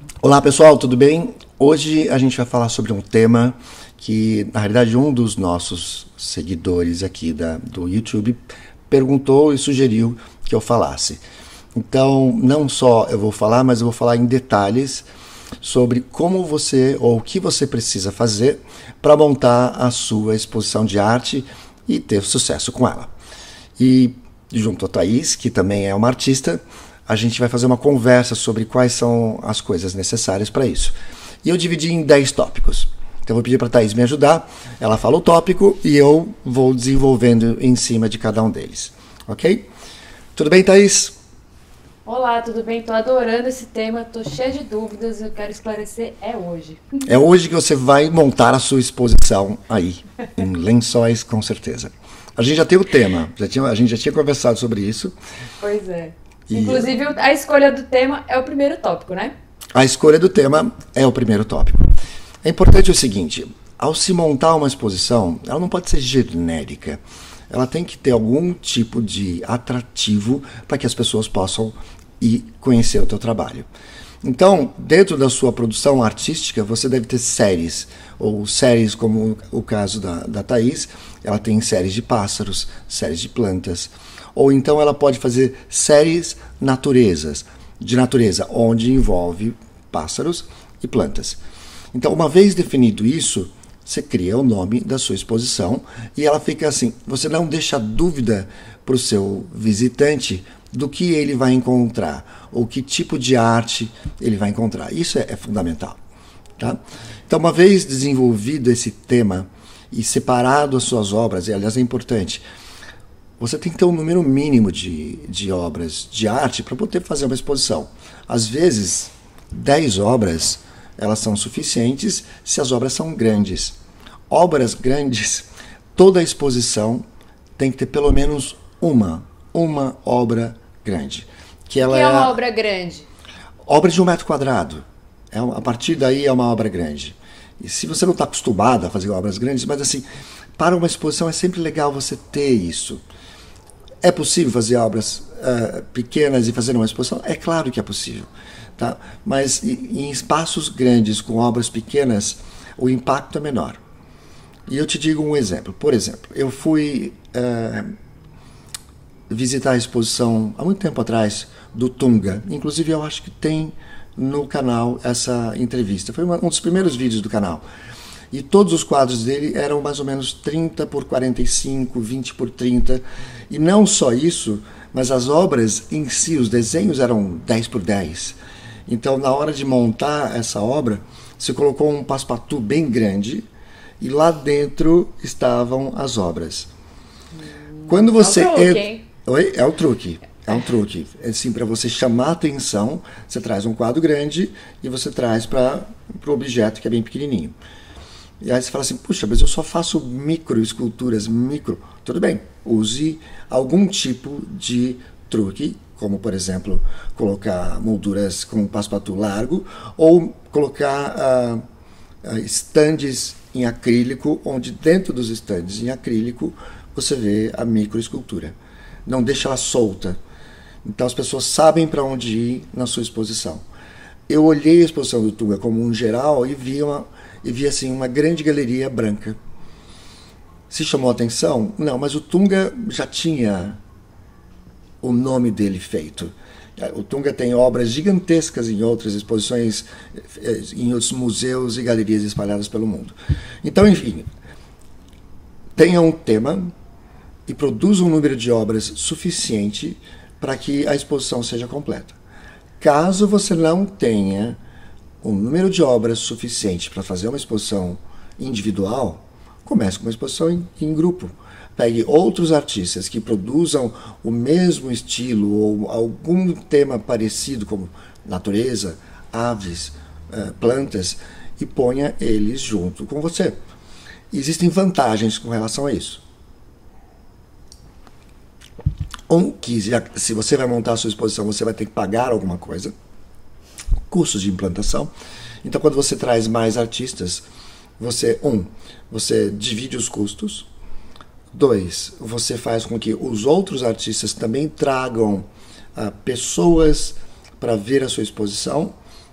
Olá pessoal, tudo bem? Hoje a gente vai falar sobre um tema que, na realidade, um dos nossos seguidores aqui do YouTube perguntou e sugeriu que eu falasse. Então, não só eu vou falar, mas eu vou falar em detalhes sobre como você ou o que você precisa fazer para montar a sua exposição de arte e ter sucesso com ela. E junto a Thaís, que também é uma artista, a gente vai fazer uma conversa sobre quais são as coisas necessárias para isso. E eu dividi em 10 tópicos. Então eu vou pedir para a Thaís me ajudar, ela fala o tópico e eu vou desenvolvendo em cima de cada um deles. Ok? Tudo bem, Thaís? Olá, tudo bem? Tô adorando esse tema, tô cheia de dúvidas, eu quero esclarecer hoje. É hoje que você vai montar a sua exposição aí, em Lençóis, com certeza. A gente já tem o tema, a gente já tinha conversado sobre isso. Pois é. Inclusive, a escolha do tema é o primeiro tópico, né? A escolha do tema é o primeiro tópico. É importante o seguinte, ao se montar uma exposição, ela não pode ser genérica. Ela tem que ter algum tipo de atrativo para que as pessoas possam ir conhecer o teu trabalho. Então, dentro da sua produção artística, você deve ter séries, ou séries como o caso da Thaís, ela tem séries de pássaros, séries de plantas, ou então ela pode fazer séries de natureza, onde envolve pássaros e plantas. Então, uma vez definido isso, você cria o nome da sua exposição e ela fica assim, você não deixa dúvida para o seu visitante do que ele vai encontrar, ou que tipo de arte ele vai encontrar. Isso é fundamental. Tá? Então, uma vez desenvolvido esse tema e separado as suas obras, e aliás é importante, você tem que ter um número mínimo de obras de arte para poder fazer uma exposição. Às vezes, 10 obras elas são suficientes se as obras são grandes. Obras grandes, toda a exposição tem que ter pelo menos uma obra grande. Que ela é uma obra grande? Obra de 1 metro quadrado. A partir daí é uma obra grande. E se você não está acostumado a fazer obras grandes, mas assim, para uma exposição é sempre legal você ter isso. É possível fazer obras pequenas e fazer uma exposição? É claro que é possível. Tá? Mas em espaços grandes, com obras pequenas, o impacto é menor. E eu te digo um exemplo. Por exemplo, eu fui visitar a exposição há muito tempo atrás do Tunga. Inclusive, eu acho que tem no canal essa entrevista. Foi um dos primeiros vídeos do canal. E todos os quadros dele eram mais ou menos 30 por 45, 20 por 30. E não só isso, mas as obras em si, os desenhos eram 10 por 10. Então, na hora de montar essa obra, se colocou um passepartout bem grande e lá dentro estavam as obras. Quando você é um truque, hein? Oi? É um truque. É um truque. Assim, para você chamar a atenção, você traz um quadro grande e você traz para o objeto que é bem pequenininho. E aí você fala assim, puxa, mas eu só faço micro esculturas, micro. Tudo bem, use algum tipo de truque, como, por exemplo, colocar molduras com um passepartout largo ou colocar estandes em acrílico, onde dentro dos estandes em acrílico você vê a microescultura. Não deixa ela solta. Então as pessoas sabem para onde ir na sua exposição. Eu olhei a exposição do Tunga como um geral e vi assim, uma grande galeria branca. Se chamou a atenção? Não, mas o Tunga já tinha o nome dele feito. O Tunga tem obras gigantescas em outras exposições, em outros museus e galerias espalhadas pelo mundo. Então, enfim, tenha um tema e produza um número de obras suficiente para que a exposição seja completa. Caso você não tenha um número de obras suficiente para fazer uma exposição individual, comece com uma exposição em grupo. Pegue outros artistas que produzam o mesmo estilo ou algum tema parecido, como natureza, aves, plantas, e ponha eles junto com você. Existem vantagens com relação a isso. Que se você vai montar a sua exposição, você vai ter que pagar alguma coisa, custos de implantação. Então, quando você traz mais artistas, você divide os custos. 2, você faz com que os outros artistas também tragam pessoas para ver a sua exposição.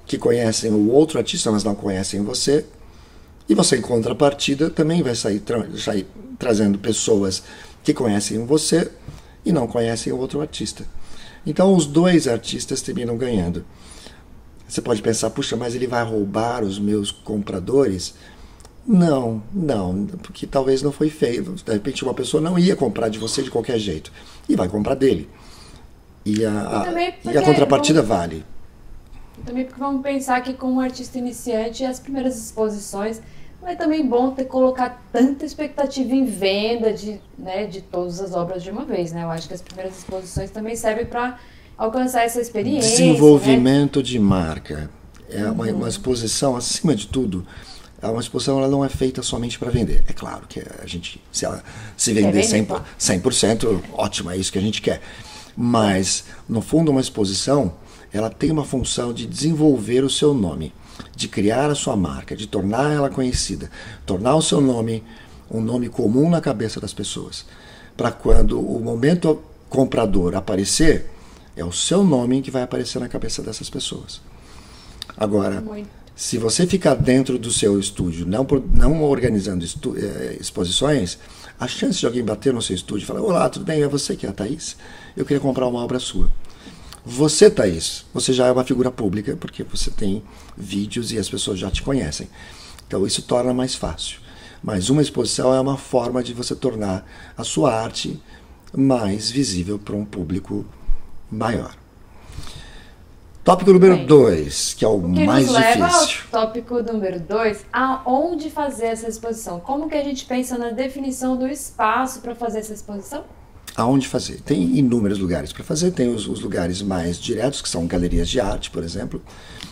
que conhecem o outro artista, mas não conhecem você. E você, em contrapartida, também vai sair trazendo pessoas que conhecem você e não conhecem o outro artista. Então, os dois artistas terminam ganhando. Você pode pensar, puxa, mas ele vai roubar os meus compradores? Não, porque talvez não foi feito. De repente, uma pessoa não ia comprar de você de qualquer jeito e vai comprar dele. E a contrapartida vale. Também porque vamos pensar que como artista iniciante, as primeiras exposições, não é também bom colocar tanta expectativa em venda de todas as obras de uma vez, né? Eu acho que as primeiras exposições também servem para alcançar essa experiência. Desenvolvimento de marca. É uma exposição, acima de tudo, uma exposição ela não é feita somente para vender. É claro que a gente, se ela se vender 100%, ótimo, é isso que a gente quer. Mas, no fundo, uma exposição, ela tem uma função de desenvolver o seu nome, de criar a sua marca, de tornar ela conhecida, tornar o seu nome um nome comum na cabeça das pessoas. Para quando o momento comprador aparecer, é o seu nome que vai aparecer na cabeça dessas pessoas. Agora, se você ficar dentro do seu estúdio, não organizando exposições, a chance de alguém bater no seu estúdio e falar: olá, tudo bem? É você que é a Thaís? Eu queria comprar uma obra sua. Você, Thaís, você já é uma figura pública, porque você tem vídeos e as pessoas já te conhecem. Então isso torna mais fácil. Mas uma exposição é uma forma de você tornar a sua arte mais visível para um público maior. Tópico número 2, que é o mais difícil. Que nos leva ao tópico número 2, aonde fazer essa exposição? Como que a gente pensa na definição do espaço para fazer essa exposição? Aonde fazer? Tem inúmeros lugares para fazer. Tem os lugares mais diretos, que são galerias de arte, por exemplo.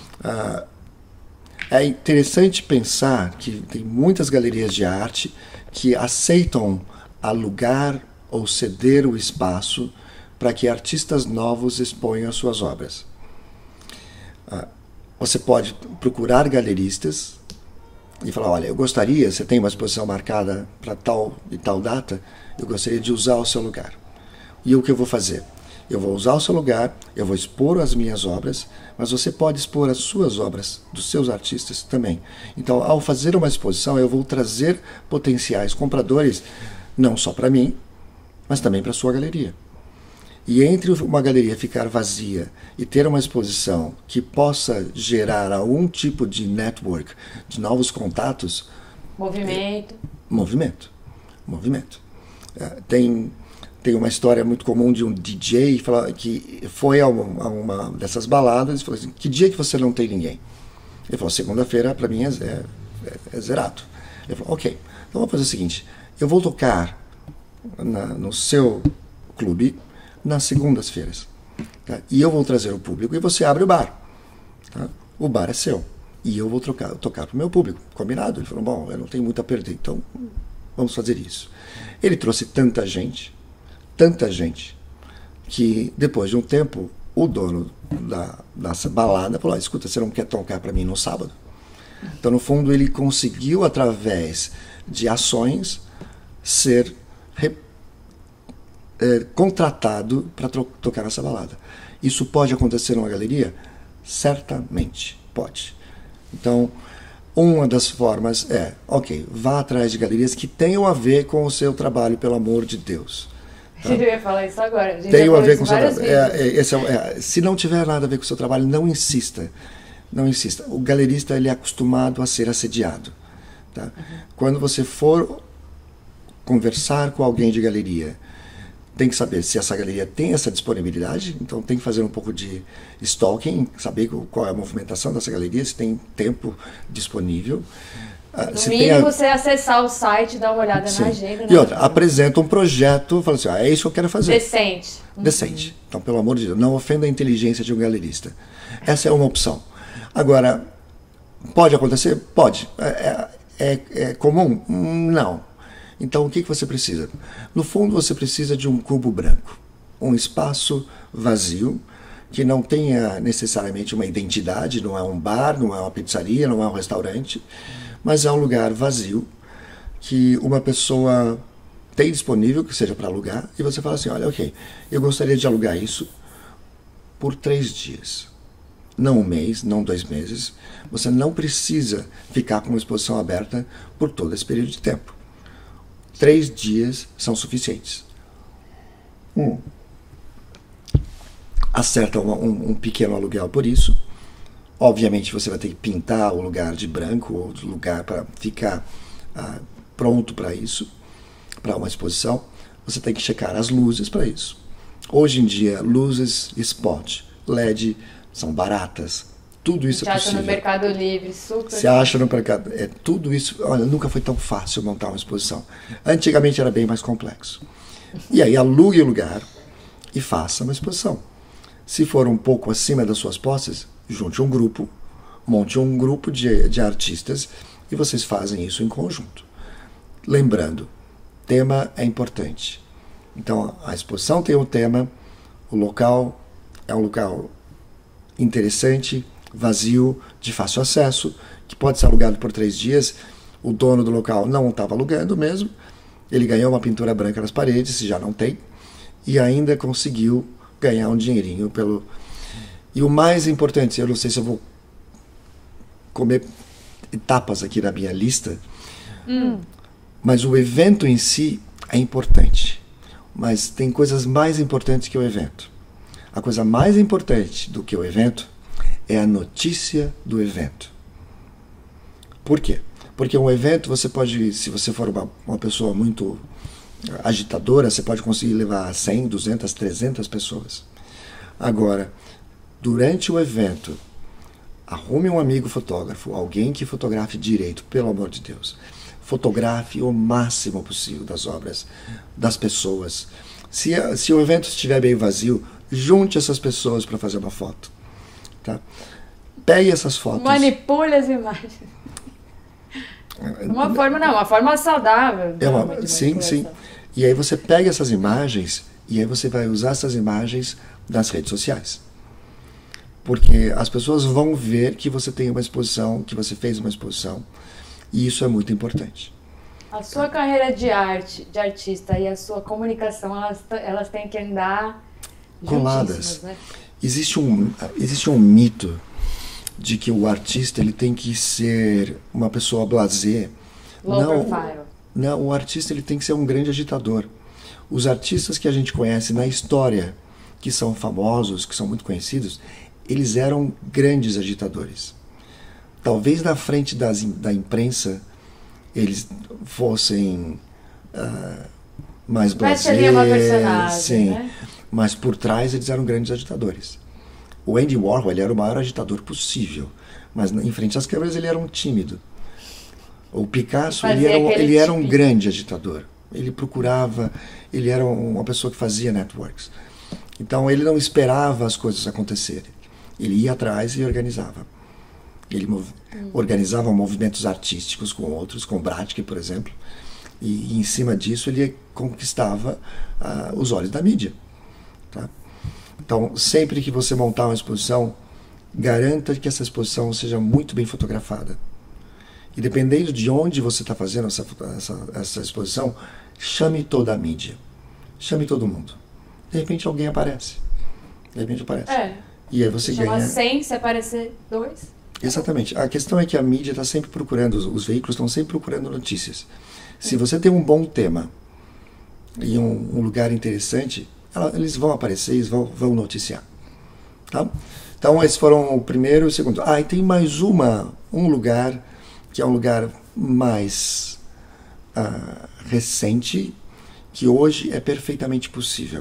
É interessante pensar que tem muitas galerias de arte que aceitam alugar ou ceder o espaço para que artistas novos exponham as suas obras. Você pode procurar galeristas e falar: olha, eu gostaria, você tem uma exposição marcada para tal e tal data, eu gostaria de usar o seu lugar. E o que eu vou fazer? Eu vou usar o seu lugar, eu vou expor as minhas obras, mas você pode expor as suas obras, dos seus artistas também. Então, ao fazer uma exposição, eu vou trazer potenciais compradores, não só para mim, mas também para a sua galeria. E entre uma galeria ficar vazia e ter uma exposição que possa gerar algum tipo de network, de novos contatos... Movimento. Tem uma história muito comum de um DJ que foi a uma dessas baladas e falou assim: que dia que você não tem ninguém? Ele falou: segunda-feira para mim é zerado. Ele falou: ok, então vamos fazer o seguinte, eu vou tocar no seu clube nas segundas-feiras, tá? E eu vou trazer o público e você abre o bar, tá? O bar é seu e eu vou tocar para o meu público, combinado? Ele falou: bom, eu não tenho muito a perder, então vamos fazer isso. Ele trouxe tanta gente, que depois de um tempo o dono dessa balada falou: escuta, você não quer tocar para mim no sábado? Então, no fundo, ele conseguiu, através de ações, ser contratado para tocar nessa balada. Isso pode acontecer numa galeria? Certamente pode. Então, uma das formas é, ok, vá atrás de galerias que tenham a ver com o seu trabalho, pelo amor de Deus. Tá? Eu ia falar isso agora. Tenham a ver com o seu trabalho. Se não tiver nada a ver com o seu trabalho, não insista. Não insista. O galerista ele é acostumado a ser assediado. Tá? Quando você for conversar com alguém de galeria, tem que saber se essa galeria tem essa disponibilidade, então tem que fazer um pouco de stalking, saber qual é a movimentação dessa galeria, se tem tempo disponível. No mínimo você acessar o site, dar uma olhada na agenda. E outra, apresenta um projeto, fala assim: é isso que eu quero fazer. Decente. Decente. Então, pelo amor de Deus, não ofenda a inteligência de um galerista. Essa é uma opção. Agora, pode acontecer? Pode. É comum? Não. Então, o que você precisa? No fundo, você precisa de um cubo branco. Um espaço vazio, que não tenha necessariamente uma identidade, não é um bar, não é uma pizzaria, não é um restaurante, mas é um lugar vazio, que uma pessoa tem disponível, que seja para alugar, e você fala assim: olha, ok, eu gostaria de alugar isso por 3 dias. não um mês, não 2 meses. Você não precisa ficar com uma exposição aberta por todo esse período de tempo. 3 dias são suficientes. Acerta um pequeno aluguel por isso. Obviamente você vai ter que pintar o lugar de branco, ou outro lugar para ficar pronto para isso, para uma exposição. Você tem que checar as luzes para isso. Hoje em dia, luzes spot, LED, são baratas. Tudo isso é possível. Você acha no Mercado Livre, super. Você acha no mercado. Tudo isso. Olha, nunca foi tão fácil montar uma exposição. Antigamente era bem mais complexo. E aí alugue o lugar e faça uma exposição. Se for um pouco acima das suas posses, junte um grupo, monte um grupo de artistas e vocês fazem isso em conjunto. Lembrando, tema é importante. Então, a exposição tem um tema, o local é um local interessante, vazio, de fácil acesso, que pode ser alugado por 3 dias. O dono do local não estava alugando mesmo, ele ganhou uma pintura branca nas paredes, se já não tem, e ainda conseguiu ganhar um dinheirinho pelo... E o mais importante, eu não sei se eu vou comer etapas aqui na minha lista, mas o evento em si é importante. Mas tem coisas mais importantes que o evento. A coisa mais importante do que o evento é a notícia do evento. Por quê? Porque um evento você pode, se você for uma pessoa muito agitadora, você pode conseguir levar 100, 200, 300 pessoas. Agora, durante o evento, arrume um amigo fotógrafo, alguém que fotografe direito, pelo amor de Deus. Fotografe o máximo possível das obras, das pessoas. Se o evento estiver meio vazio, junte essas pessoas para fazer uma foto. Tá? Pegue essas fotos. Manipule as imagens. Uma forma saudável. Sim, sim. E aí você pega essas imagens e aí você vai usar essas imagens nas redes sociais. Porque as pessoas vão ver que você tem uma exposição, que você fez uma exposição. E isso é muito importante. A sua carreira de artista e a sua comunicação, elas têm que andar coladas. Né? Existe um mito de que o artista ele tem que ser uma pessoa blasé. Não, o artista ele tem que ser um grande agitador. Os artistas que a gente conhece na história, que são famosos, que são muito conhecidos, eles eram grandes agitadores. Talvez na frente da imprensa eles fossem mais blasé, seria uma personagem, sim, né? Mas por trás eles eram grandes agitadores. O Andy Warhol ele era o maior agitador possível, mas em frente às câmeras ele era um tímido. O Picasso ele era um grande agitador. Ele procurava, ele era uma pessoa que fazia networks. Então ele não esperava as coisas acontecerem. Ele ia atrás e organizava. Ele organizava movimentos artísticos com outros, com Bratsky, por exemplo, e em cima disso ele conquistava os olhos da mídia. Tá? Então, sempre que você montar uma exposição, garanta que essa exposição seja muito bem fotografada. E dependendo de onde você está fazendo essa exposição, chame toda a mídia. Chame todo mundo. De repente alguém aparece. E aí você ganha... 100, se aparecer 2... Exatamente. A questão é que a mídia está sempre procurando, os veículos estão sempre procurando notícias. Se você tem um bom tema e um lugar interessante, eles vão aparecer, eles vão noticiar. Tá? Então, esses foram o primeiro e o segundo. E tem mais um lugar, que é um lugar mais recente, que hoje é perfeitamente possível.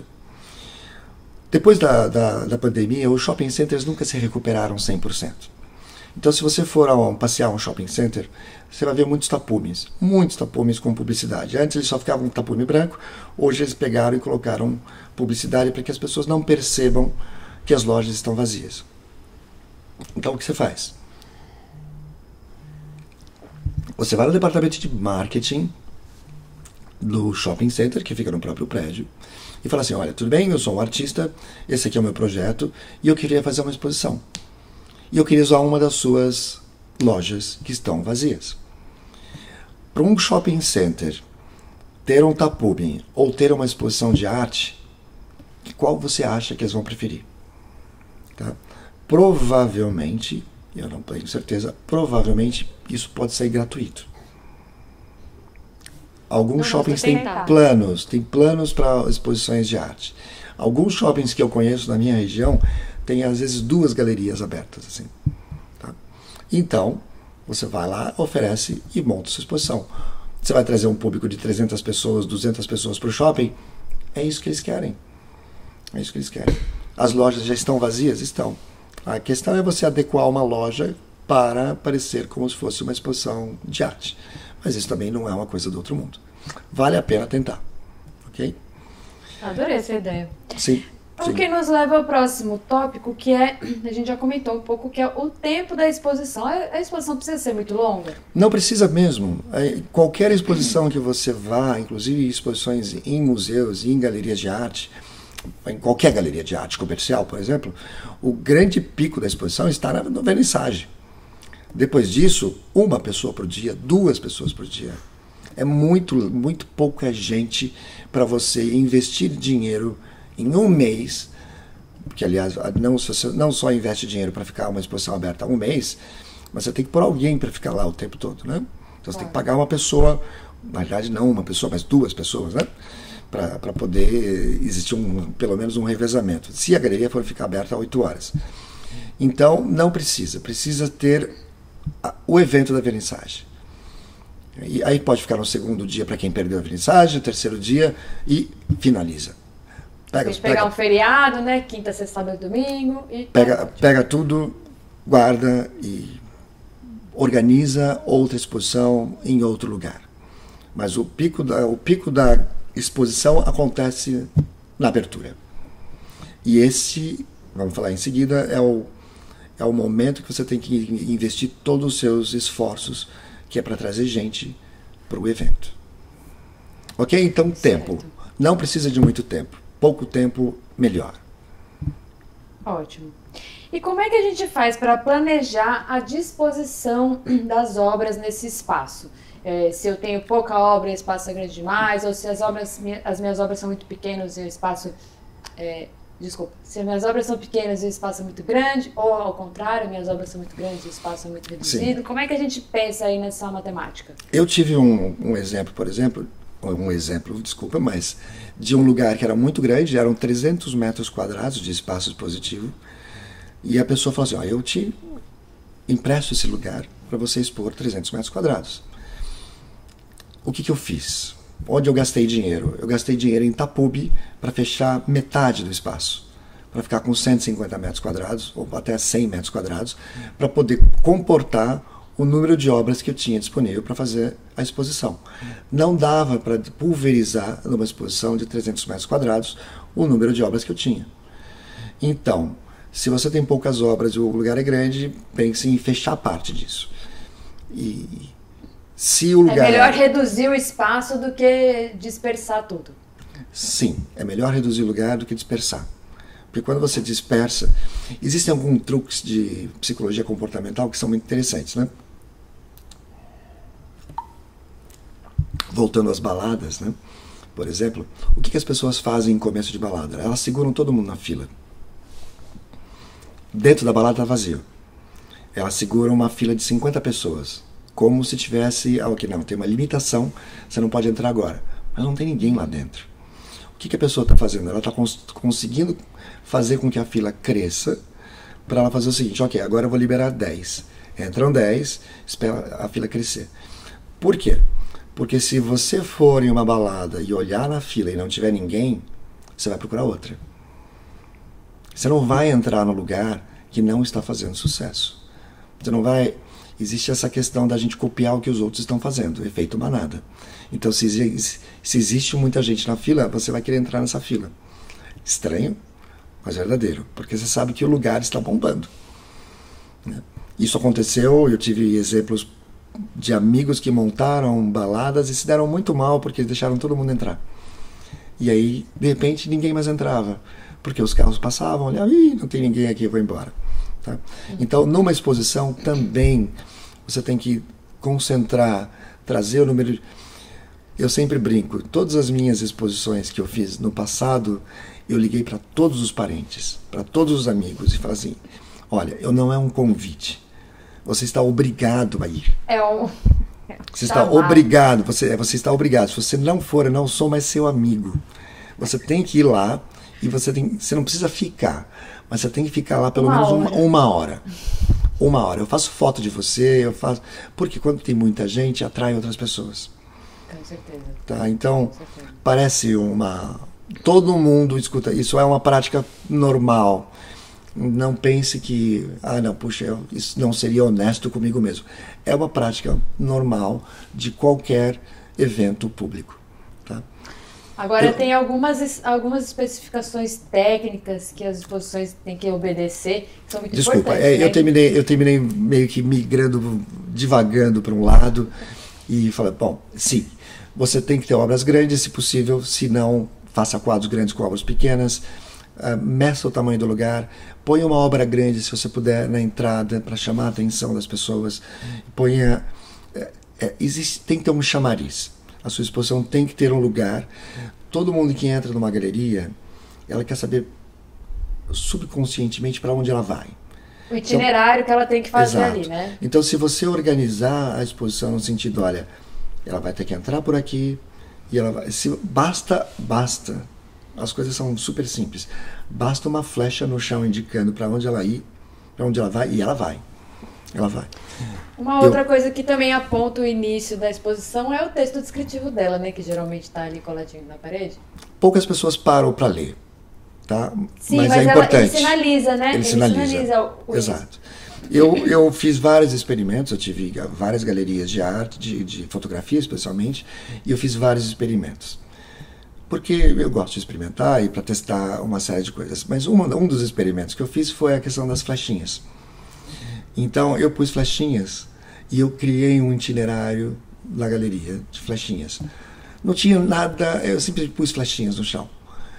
Depois da pandemia, os shopping centers nunca se recuperaram 100%. Então, se você for passear um shopping center, você vai ver muitos tapumes com publicidade. Antes eles só ficavam com tapume branco, hoje eles pegaram e colocaram publicidade para que as pessoas não percebam que as lojas estão vazias. Então, o que você faz? Você vai no departamento de marketing do shopping center, que fica no próprio prédio, e fala assim, olha, tudo bem, eu sou um artista, esse aqui é o meu projeto, e eu queria fazer uma exposição. E eu queria usar uma das suas lojas que estão vazias. Para um shopping center ter um tapume ou ter uma exposição de arte, qual você acha que eles vão preferir? Tá? provavelmente, eu não tenho certeza, provavelmente isso pode ser gratuito. Alguns shoppings têm planos para exposições de arte. Alguns shoppings que eu conheço na minha região têm às vezes 2 galerias abertas, assim. Tá? Então, você vai lá, oferece e monta sua exposição. Você vai trazer um público de 300 pessoas, 200 pessoas para o shopping, é isso que eles querem. É isso que eles querem. As lojas já estão vazias? Estão. A questão é você adequar uma loja para parecer como se fosse uma exposição de arte. Mas isso também não é uma coisa do outro mundo. Vale a pena tentar. Ok? Adorei essa ideia. Sim. O que nos leva ao próximo tópico, que é, a gente já comentou um pouco, que é o tempo da exposição. A exposição precisa ser muito longa? Não precisa mesmo. Qualquer exposição que você vá, inclusive exposições em museus e em galerias de arte, em qualquer galeria de arte comercial, por exemplo, o grande pico da exposição está na vernissagem. Depois disso, 1 pessoa por dia, 2 pessoas por dia. É muito pouca gente para você investir dinheiro em um mês, porque, aliás, não só investe dinheiro para ficar uma exposição aberta 1 mês, mas você tem que pôr alguém para ficar lá o tempo todo, né? Então você tem que pagar uma pessoa, na verdade não uma pessoa, mas 2 pessoas, né? Para poder existir pelo menos um revezamento, se a galeria for ficar aberta 8 horas. Então, não precisa ter o evento da vernissagem. E aí pode ficar no segundo dia para quem perdeu a vernissagem, no terceiro dia e finaliza. Pegar um feriado, né? Quinta, sexta, sábado, domingo. E pega tudo, guarda e organiza outra exposição em outro lugar. Mas o pico da exposição acontece na abertura. E esse, vamos falar em seguida, é o momento que você tem que investir todos os seus esforços, que é para trazer gente para o evento. Ok? Então, tempo. Não precisa de muito tempo. Pouco tempo, melhor. Ótimo. E como é que a gente faz para planejar a disposição das obras nesse espaço? Se eu tenho pouca obra e o espaço é grande demais, ou se as minhas obras são muito pequenas e o espaço... se as minhas obras são pequenas e o espaço é muito grande, ou ao contrário, minhas obras são muito grandes e o espaço é muito reduzido. Sim. Como é que a gente pensa aí nessa matemática? Eu tive um exemplo, mas de um lugar que era muito grande, eram 300 metros quadrados de espaço expositivo, e a pessoa falou assim, eu te empresto esse lugar para você expor 300 metros quadrados. O que eu fiz? Onde eu gastei dinheiro? Eu gastei dinheiro em Itapubi para fechar metade do espaço, para ficar com 150 metros quadrados, ou até 100 metros quadrados, para poder comportar o número de obras que eu tinha disponível para fazer a exposição. Não dava para pulverizar numa exposição de 300 metros quadrados o número de obras que eu tinha. Então, se você tem poucas obras e o lugar é grande, pense em fechar parte disso. E se o lugar... É melhor reduzir o espaço do que dispersar tudo. Sim, é melhor reduzir o lugar do que dispersar. Porque quando você dispersa... Existem alguns truques de psicologia comportamental que são muito interessantes, né? Voltando às baladas, né? Por exemplo, o que as pessoas fazem em começo de balada? Elas seguram todo mundo na fila. Dentro da balada está vazio. Elas seguram uma fila de 50 pessoas. Como se tivesse... não, tem uma limitação, você não pode entrar agora. Mas não tem ninguém lá dentro. O que a pessoa está fazendo? Ela está conseguindo fazer com que a fila cresça para ela fazer o seguinte, ok, agora eu vou liberar 10. Entram 10, espera a fila crescer. Por quê? Porque se você for em uma balada e olhar na fila e não tiver ninguém, você vai procurar outra. Você não vai entrar no lugar que não está fazendo sucesso. Você não vai... Existe essa questão da gente copiar o que os outros estão fazendo, efeito manada. Então, se existe muita gente na fila, você vai querer entrar nessa fila. Estranho, mas verdadeiro, porque você sabe que o lugar está bombando. Isso aconteceu, eu tive exemplos de amigos que montaram baladas e se deram muito mal porque deixaram todo mundo entrar. E aí, de repente, ninguém mais entrava, porque os carros passavam, olhavam, não tem ninguém aqui, eu vou embora. Tá? Então, numa exposição também você tem que concentrar, trazer o número... Eu sempre brinco, todas as minhas exposições que eu fiz no passado, eu liguei para todos os parentes, para todos os amigos e falei assim, Olha, não é um convite. Você está obrigado a ir. É um... Você está obrigado, você está obrigado. Se você não for, eu não sou mais seu amigo. Você tem que ir lá e você não precisa ficar, mas você tem que ficar lá pelo menos uma hora. Uma hora. Eu faço foto de você, porque quando tem muita gente, atrai outras pessoas. Com certeza. Tá? Então, parece todo mundo escuta. Isso é uma prática normal. Não pense que, não, puxa, isso não seria honesto comigo mesmo. É uma prática normal de qualquer evento público. Tá? Agora, tem algumas especificações técnicas que as exposições têm que obedecer, que são muito importantes. Eu terminei meio que migrando, divagando para um lado e falei, bom, sim, você tem que ter obras grandes, se possível, se não, faça quadros grandes com obras pequenas, meça o tamanho do lugar, ponha uma obra grande, se você puder, na entrada, para chamar a atenção das pessoas, tem que ter um chamariz. A sua exposição tem que ter um lugar. Todo mundo que entra numa galeria, ela quer saber subconscientemente para onde ela vai. O itinerário que ela tem que fazer exato. ali, né? Então, se você organizar a exposição no sentido, olha, ela vai ter que entrar por aqui, e ela vai... Basta, as coisas são super simples. Basta uma flecha no chão indicando para onde ela vai, e ela vai. Ela vai. Uma outra coisa que também aponta o início da exposição é o texto descritivo dela, né? Que geralmente está ali coladinho na parede. Poucas pessoas param para ler, tá? Sim, mas é importante. Ele sinaliza, né? Ele sinaliza o exato. Eu fiz vários experimentos, eu tive várias galerias de arte, de fotografia especialmente, e eu fiz vários experimentos. Porque eu gosto de experimentar e para testar uma série de coisas. Mas um dos experimentos que eu fiz foi a questão das flechinhas. Então eu pus flechinhas e eu criei um itinerário na galeria de flechinhas. Não tinha nada, eu simplesmente pus flechinhas no chão.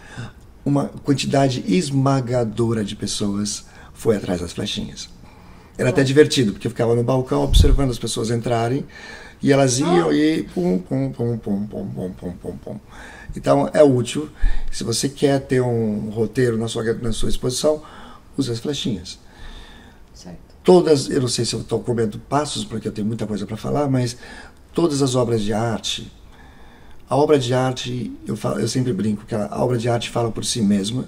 Uma quantidade esmagadora de pessoas foi atrás das flechinhas. Era até divertido, porque eu ficava no balcão observando as pessoas entrarem e elas iam e pum, pum, pum, pum, pum, pum, pum, pum, pum. Então é útil. Se você quer ter um roteiro na sua exposição, use as flechinhas. Certo. Todas, eu não sei se eu estou comendo passos, porque eu tenho muita coisa para falar, mas todas as obras de arte, a obra de arte, eu sempre brinco que a obra de arte fala por si mesma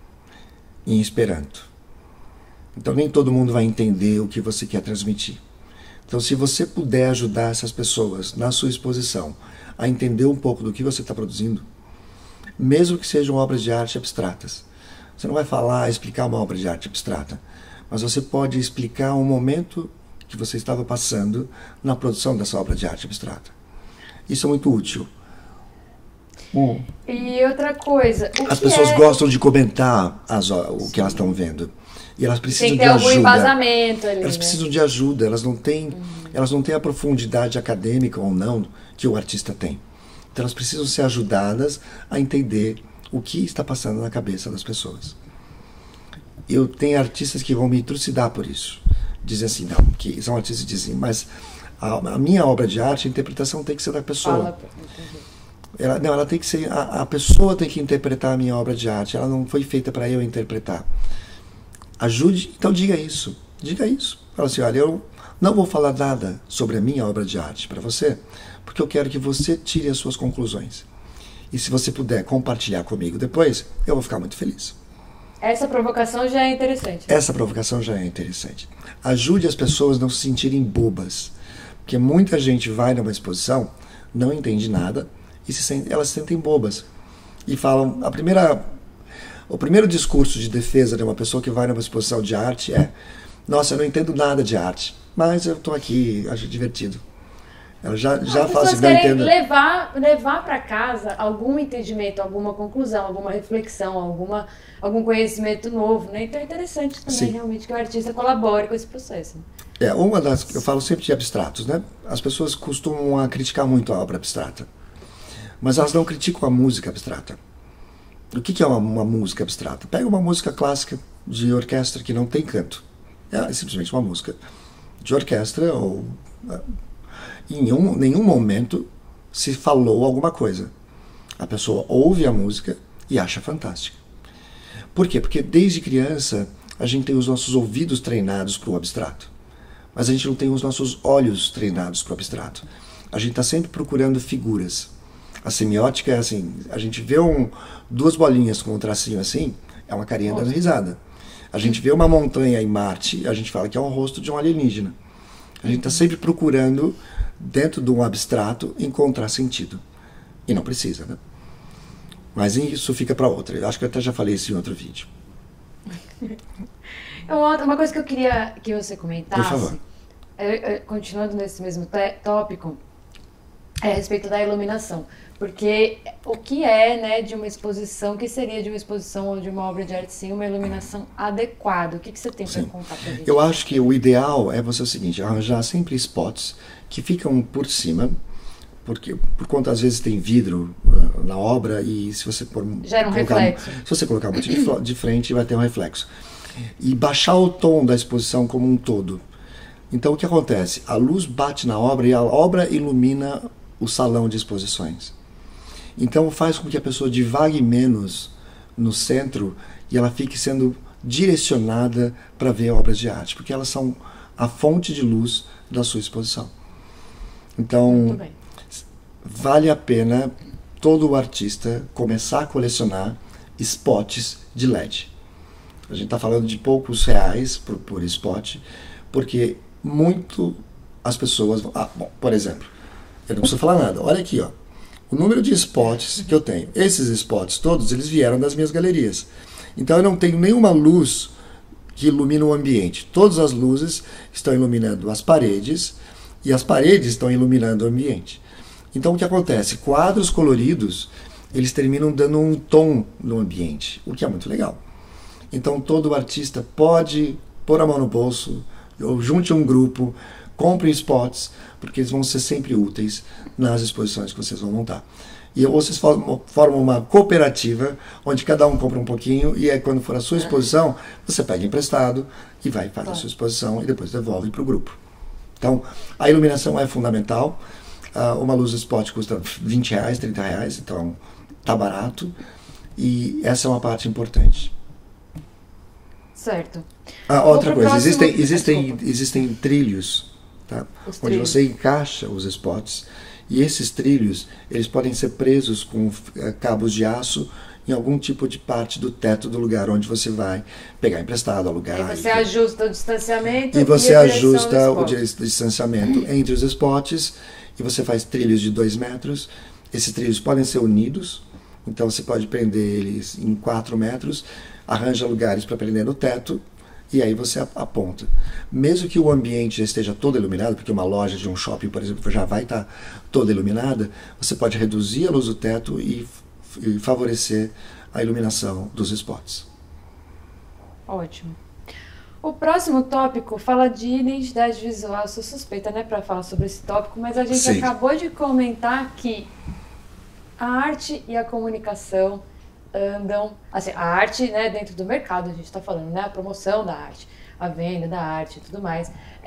em Esperanto. Então nem todo mundo vai entender o que você quer transmitir. Então se você puder ajudar essas pessoas na sua exposição a entender um pouco do que você está produzindo, mesmo que sejam obras de arte abstratas. Você não vai explicar uma obra de arte abstrata, mas você pode explicar um momento que você estava passando na produção dessa obra de arte abstrata. Isso é muito útil. E outra coisa... As pessoas gostam de comentar o que elas estão vendo. E elas precisam de ajuda. Tem que ter algum embasamento ali. Elas precisam de ajuda. Elas não têm a profundidade acadêmica ou não que o artista tem. Então elas precisam ser ajudadas a entender o que está passando na cabeça das pessoas. Eu tenho artistas que vão me trucidar por isso. Dizem assim, não, que são artistas que dizem, mas a minha obra de arte, a interpretação tem que ser da pessoa. Ela tem que ser, a pessoa tem que interpretar a minha obra de arte, ela não foi feita para eu interpretar. Ajude, então diga isso. Fala assim, olha, eu não vou falar nada sobre a minha obra de arte para você, porque eu quero que você tire as suas conclusões. E se você puder compartilhar comigo depois, eu vou ficar muito feliz. Essa provocação já é interessante. Ajude as pessoas a não se sentirem bobas. Porque muita gente vai numa exposição, não entende nada, e elas se sentem bobas. E falam, o primeiro discurso de defesa de uma pessoa que vai numa exposição de arte é: nossa, eu não entendo nada de arte, mas eu estou aqui, acho divertido. Ela já fala assim, não entendo. Levar para casa algum entendimento, alguma conclusão, alguma reflexão, algum conhecimento novo, né? Então é interessante também, realmente, que o artista colabore com esse processo. Eu falo sempre de abstratos, né? As pessoas costumam criticar muito a obra abstrata, mas elas não criticam a música abstrata. O que é uma música abstrata? Pega uma música clássica de orquestra que não tem canto. É simplesmente uma música de orquestra ou... Em nenhum momento se falou alguma coisa. A pessoa ouve a música e acha fantástica. Por quê? Porque desde criança a gente tem os nossos ouvidos treinados para o abstrato, mas a gente não tem os nossos olhos treinados para o abstrato. A gente está sempre procurando figuras. A semiótica é assim, a gente vê duas bolinhas com um tracinho assim, é uma carinha dando risada. A gente vê uma montanha em Marte, a gente fala que é um rosto de um alienígena. A gente está sempre procurando, dentro de um abstrato, encontrar sentido. E não precisa, né? Mas isso fica para outra. Eu acho que eu até já falei isso em outro vídeo. Uma coisa que eu queria que você comentasse, por favor. Continuando nesse mesmo tópico, é a respeito da iluminação. Porque o que é, né, de uma exposição, que seria de uma exposição ou de uma obra de arte sem uma iluminação adequada? O que você tem para contar para a gente? Eu acho que o ideal é você o seguinte, arranjar sempre spots que ficam por cima, porque por conta às vezes tem vidro na obra e se você gera um reflexo. Se você colocar muito de frente, vai ter um reflexo. E baixar o tom da exposição como um todo. Então o que acontece? A luz bate na obra e a obra ilumina o salão de exposições. Então faz com que a pessoa divague menos no centro e ela fique sendo direcionada para ver obras de arte, porque elas são a fonte de luz da sua exposição. Então, vale a pena todo artista começar a colecionar spots de LED. A gente está falando de poucos reais por spot, porque muito as pessoas... bom, por exemplo, eu não preciso falar nada. Olha aqui, ó. O número de spots que eu tenho. Esses spots todos, eles vieram das minhas galerias. Então eu não tenho nenhuma luz que ilumina o ambiente. Todas as luzes estão iluminando as paredes e as paredes estão iluminando o ambiente. Então o que acontece? Quadros coloridos, eles terminam dando um tom no ambiente, o que é muito legal. Então todo artista pode pôr a mão no bolso, ou junte um grupo, compre spots, porque eles vão ser sempre úteis nas exposições que vocês vão montar. E ou vocês formam uma cooperativa, onde cada um compra um pouquinho, e aí quando for a sua exposição, você pega emprestado e vai fazer a sua exposição e depois devolve para o grupo. Então, a iluminação é fundamental. Uma luz spot custa R$20, R$30, então tá barato. E essa é uma parte importante. Certo. Outra coisa, existem trilhos, tá? Onde você encaixa os spots, e esses trilhos eles podem ser presos com cabos de aço em algum tipo de parte do teto do lugar onde você vai pegar emprestado, alugar. Aí você ajusta o distanciamento e você ajusta o distanciamento entre os spots, e você faz trilhos de 2 metros. Esses trilhos podem ser unidos, então você pode prender eles em 4 metros, arranja lugares para prender no teto, e aí você aponta. Mesmo que o ambiente já esteja todo iluminado, porque uma loja de um shopping, por exemplo, já vai estar toda iluminada, você pode reduzir a luz do teto e favorecer a iluminação dos spots. Ótimo. O próximo tópico fala de identidade visual. Eu sou suspeita, né, para falar sobre esse tópico, mas a gente acabou de comentar que a arte e a comunicação andam, assim, a arte, né, dentro do mercado, a gente está falando, né, a promoção da arte, a venda da arte e tudo mais,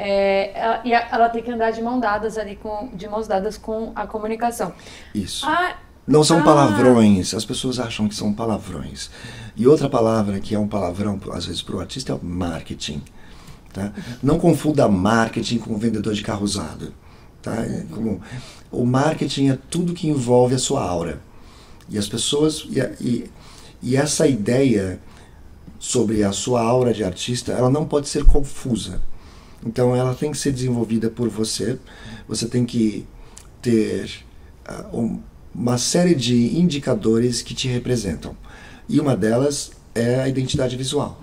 ela tem que andar de mãos dadas ali de mãos dadas com a comunicação. Isso. Não são palavrões, as pessoas acham que são palavrões. E outra palavra que é um palavrão, às vezes, para o artista é o marketing. Tá? Não confunda marketing com vendedor de carro usado. Tá? O marketing é tudo que envolve a sua aura. E as pessoas, e essa ideia sobre a sua aura de artista, ela não pode ser confusa. Então ela tem que ser desenvolvida por você. Você tem que ter uma série de indicadores que te representam. E uma delas é a identidade visual.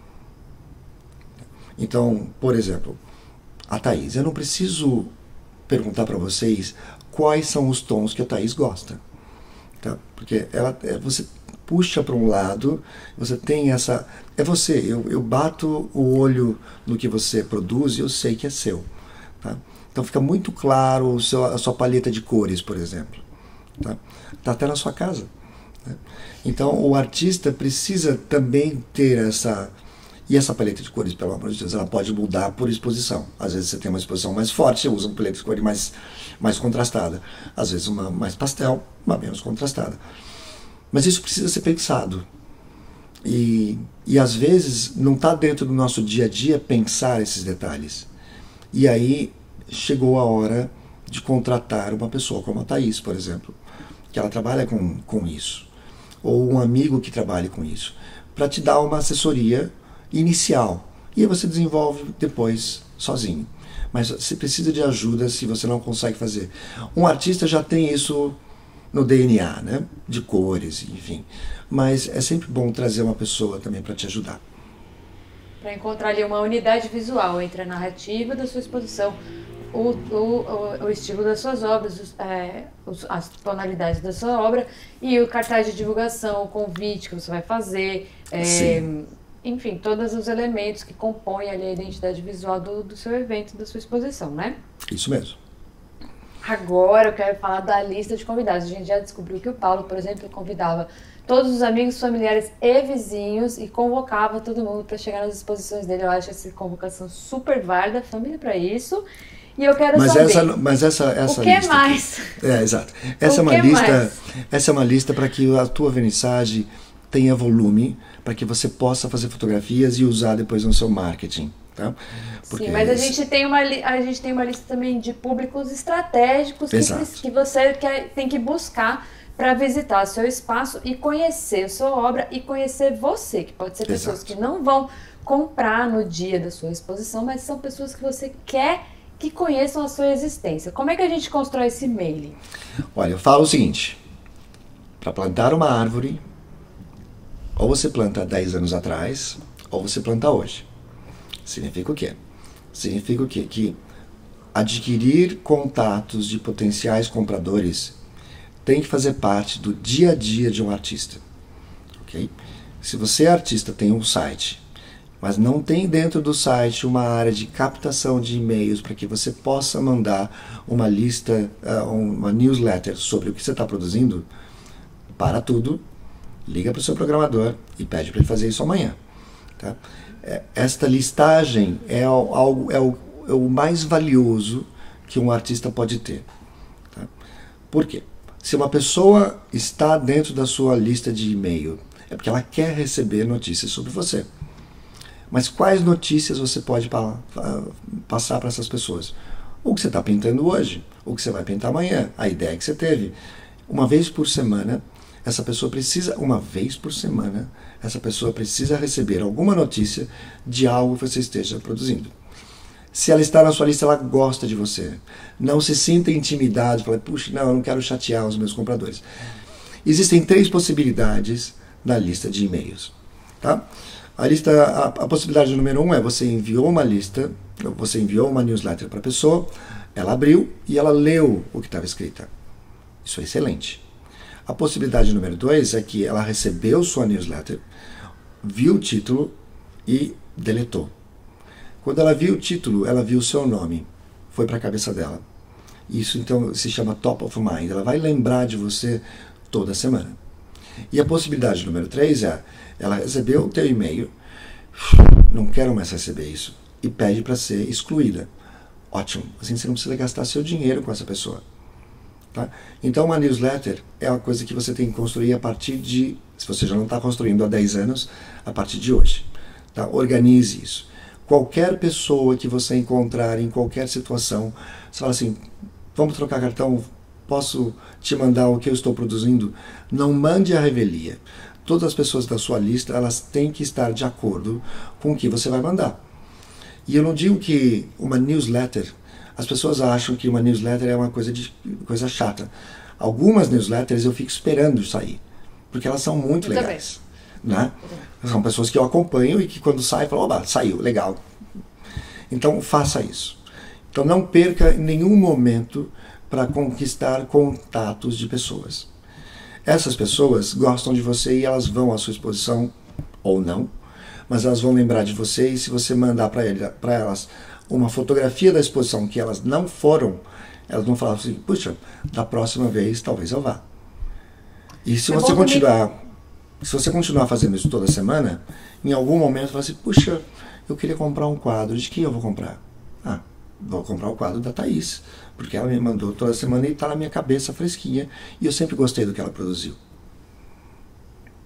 Então, por exemplo, a Thaís, eu não preciso perguntar para vocês quais são os tons que a Thaís gosta. Tá? Porque você puxa para um lado, você tem essa... É você, eu bato o olho no que você produz e eu sei que é seu. Tá? Então fica muito claro a sua paleta de cores, por exemplo. Tá até na sua casa. Né? Então o artista precisa também ter essa... E essa paleta de cores, pelo amor de Deus, ela pode mudar por exposição. Às vezes você tem uma exposição mais forte, você usa uma paleta de cores mais contrastada. Às vezes uma mais pastel, uma menos contrastada. Mas isso precisa ser pensado. E às vezes não está dentro do nosso dia a dia pensar esses detalhes. E aí chegou a hora de contratar uma pessoa como a Thaís, por exemplo, que ela trabalha com isso, ou um amigo que trabalhe com isso, para te dar uma assessoria inicial. E aí você desenvolve depois sozinho. Mas você precisa de ajuda se você não consegue fazer. Um artista já tem isso no DNA, né? De cores, enfim. Mas é sempre bom trazer uma pessoa também para te ajudar. Para encontrar ali uma unidade visual entre a narrativa da sua exposição, o estilo das suas obras, as tonalidades da sua obra e o cartaz de divulgação, o convite que você vai fazer, enfim, todos os elementos que compõem ali a identidade visual do seu evento, da sua exposição, né? Isso mesmo. Agora eu quero falar da lista de convidados. A gente já descobriu que o Paulo, por exemplo, convidava todos os amigos, familiares e vizinhos e convocava todo mundo para chegar nas exposições dele. Eu acho essa convocação super válida, família para isso. E eu quero saber. Essa o que lista mais? Exato. Essa é uma lista para que a tua vernissage tenha volume, para que você possa fazer fotografias e usar depois no seu marketing. Tá? Porque sim, mas a gente tem uma lista também de públicos estratégicos que você tem que buscar para visitar seu espaço e conhecer a sua obra e conhecer você, que pode ser pessoas que não vão comprar no dia da sua exposição, mas são pessoas que você quer que conheçam a sua existência. Como é que a gente constrói esse mailing? Olha, eu falo o seguinte, para plantar uma árvore, ou você planta 10 anos atrás, ou você planta hoje. Significa o quê? Significa o quê? Que adquirir contatos de potenciais compradores tem que fazer parte do dia a dia de um artista. Okay? Se você é artista, tem um site, mas não tem dentro do site uma área de captação de e-mails para que você possa mandar uma lista, uma newsletter sobre o que você está produzindo, para tudo, liga para o seu programador e pede para ele fazer isso amanhã. Tá? Esta listagem é o mais valioso que um artista pode ter. Tá? Por quê? Se uma pessoa está dentro da sua lista de e-mail, é porque ela quer receber notícias sobre você. Mas quais notícias você pode passar para essas pessoas? O que você está pintando hoje, o que você vai pintar amanhã, a ideia que você teve. Uma vez por semana, essa pessoa precisa receber alguma notícia de algo que você esteja produzindo. Se ela está na sua lista, ela gosta de você. Não se sinta intimidado, fala, puxa, não, eu não quero chatear os meus compradores. Existem 3 possibilidades na lista de e-mails. Tá? A possibilidade número 1 é você enviou uma newsletter para a pessoa, ela abriu e ela leu o que estava escrito. Isso é excelente. A possibilidade número 2 é que ela recebeu sua newsletter, viu o título e deletou. Quando ela viu o título, ela viu o seu nome, foi para a cabeça dela. Isso então se chama top of mind, ela vai lembrar de você toda semana. E a possibilidade número 3 é, ela recebeu o teu e-mail, não quero mais receber isso, e pede para ser excluída. Ótimo, assim você não precisa gastar seu dinheiro com essa pessoa. Tá? Então uma newsletter é uma coisa que você tem que construir a partir de, se você já não está construindo há 10 anos, a partir de hoje. Tá? Organize isso. Qualquer pessoa que você encontrar em qualquer situação, você fala assim, vamos trocar cartão, posso te mandar o que eu estou produzindo? Não mande a revelia. Todas as pessoas da sua lista, elas têm que estar de acordo com o que você vai mandar. E eu não digo que uma newsletter, as pessoas acham que uma newsletter é uma coisa chata. Algumas newsletters eu fico esperando sair, porque elas são muito legais. Né? São pessoas que eu acompanho e que quando sai, falam, oba, saiu, legal. Então faça isso. Então não perca nenhum momento para conquistar contatos de pessoas. Essas pessoas gostam de você e elas vão à sua exposição, ou não, mas elas vão lembrar de você e se você mandar para elas uma fotografia da exposição que elas não foram, elas vão falar assim, puxa, da próxima vez talvez eu vá. E se você continuar fazendo isso toda semana, em algum momento você fala assim, puxa, eu queria comprar um quadro, de quem eu vou comprar? Ah, vou comprar o quadro da Thaís, porque ela me mandou toda semana e está na minha cabeça fresquinha, e eu sempre gostei do que ela produziu.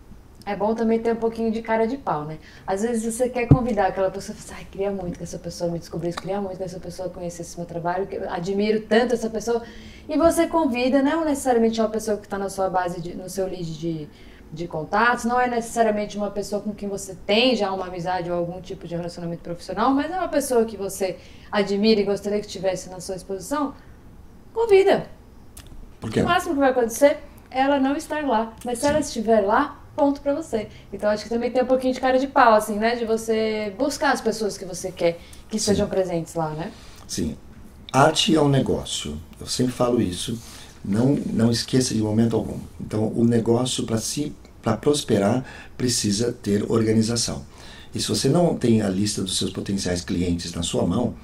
É bom também ter um pouquinho de cara de pau, né? Às vezes você quer convidar aquela pessoa e fala, ai, queria muito que essa pessoa me descobrisse, queria muito que essa pessoa conhecesse meu trabalho, que eu admiro tanto essa pessoa. E você convida, não necessariamente uma pessoa que está na sua base, no seu lead de contatos, não é necessariamente uma pessoa com quem você tem já uma amizade ou algum tipo de relacionamento profissional, mas é uma pessoa que você admira e gostaria que estivesse na sua exposição, convida. Por quê? O máximo que vai acontecer é ela não estar lá, mas se ela estiver lá, ponto pra você. Então acho que também tem um pouquinho de cara de pau, assim, né? De você buscar as pessoas que você quer que estejam presentes lá, né? Sim. Arte é um negócio. Eu sempre falo isso. Não esqueça de momento algum. Então, o negócio, para prosperar, precisa ter organização. E se você não tem a lista dos seus potenciais clientes na sua mão,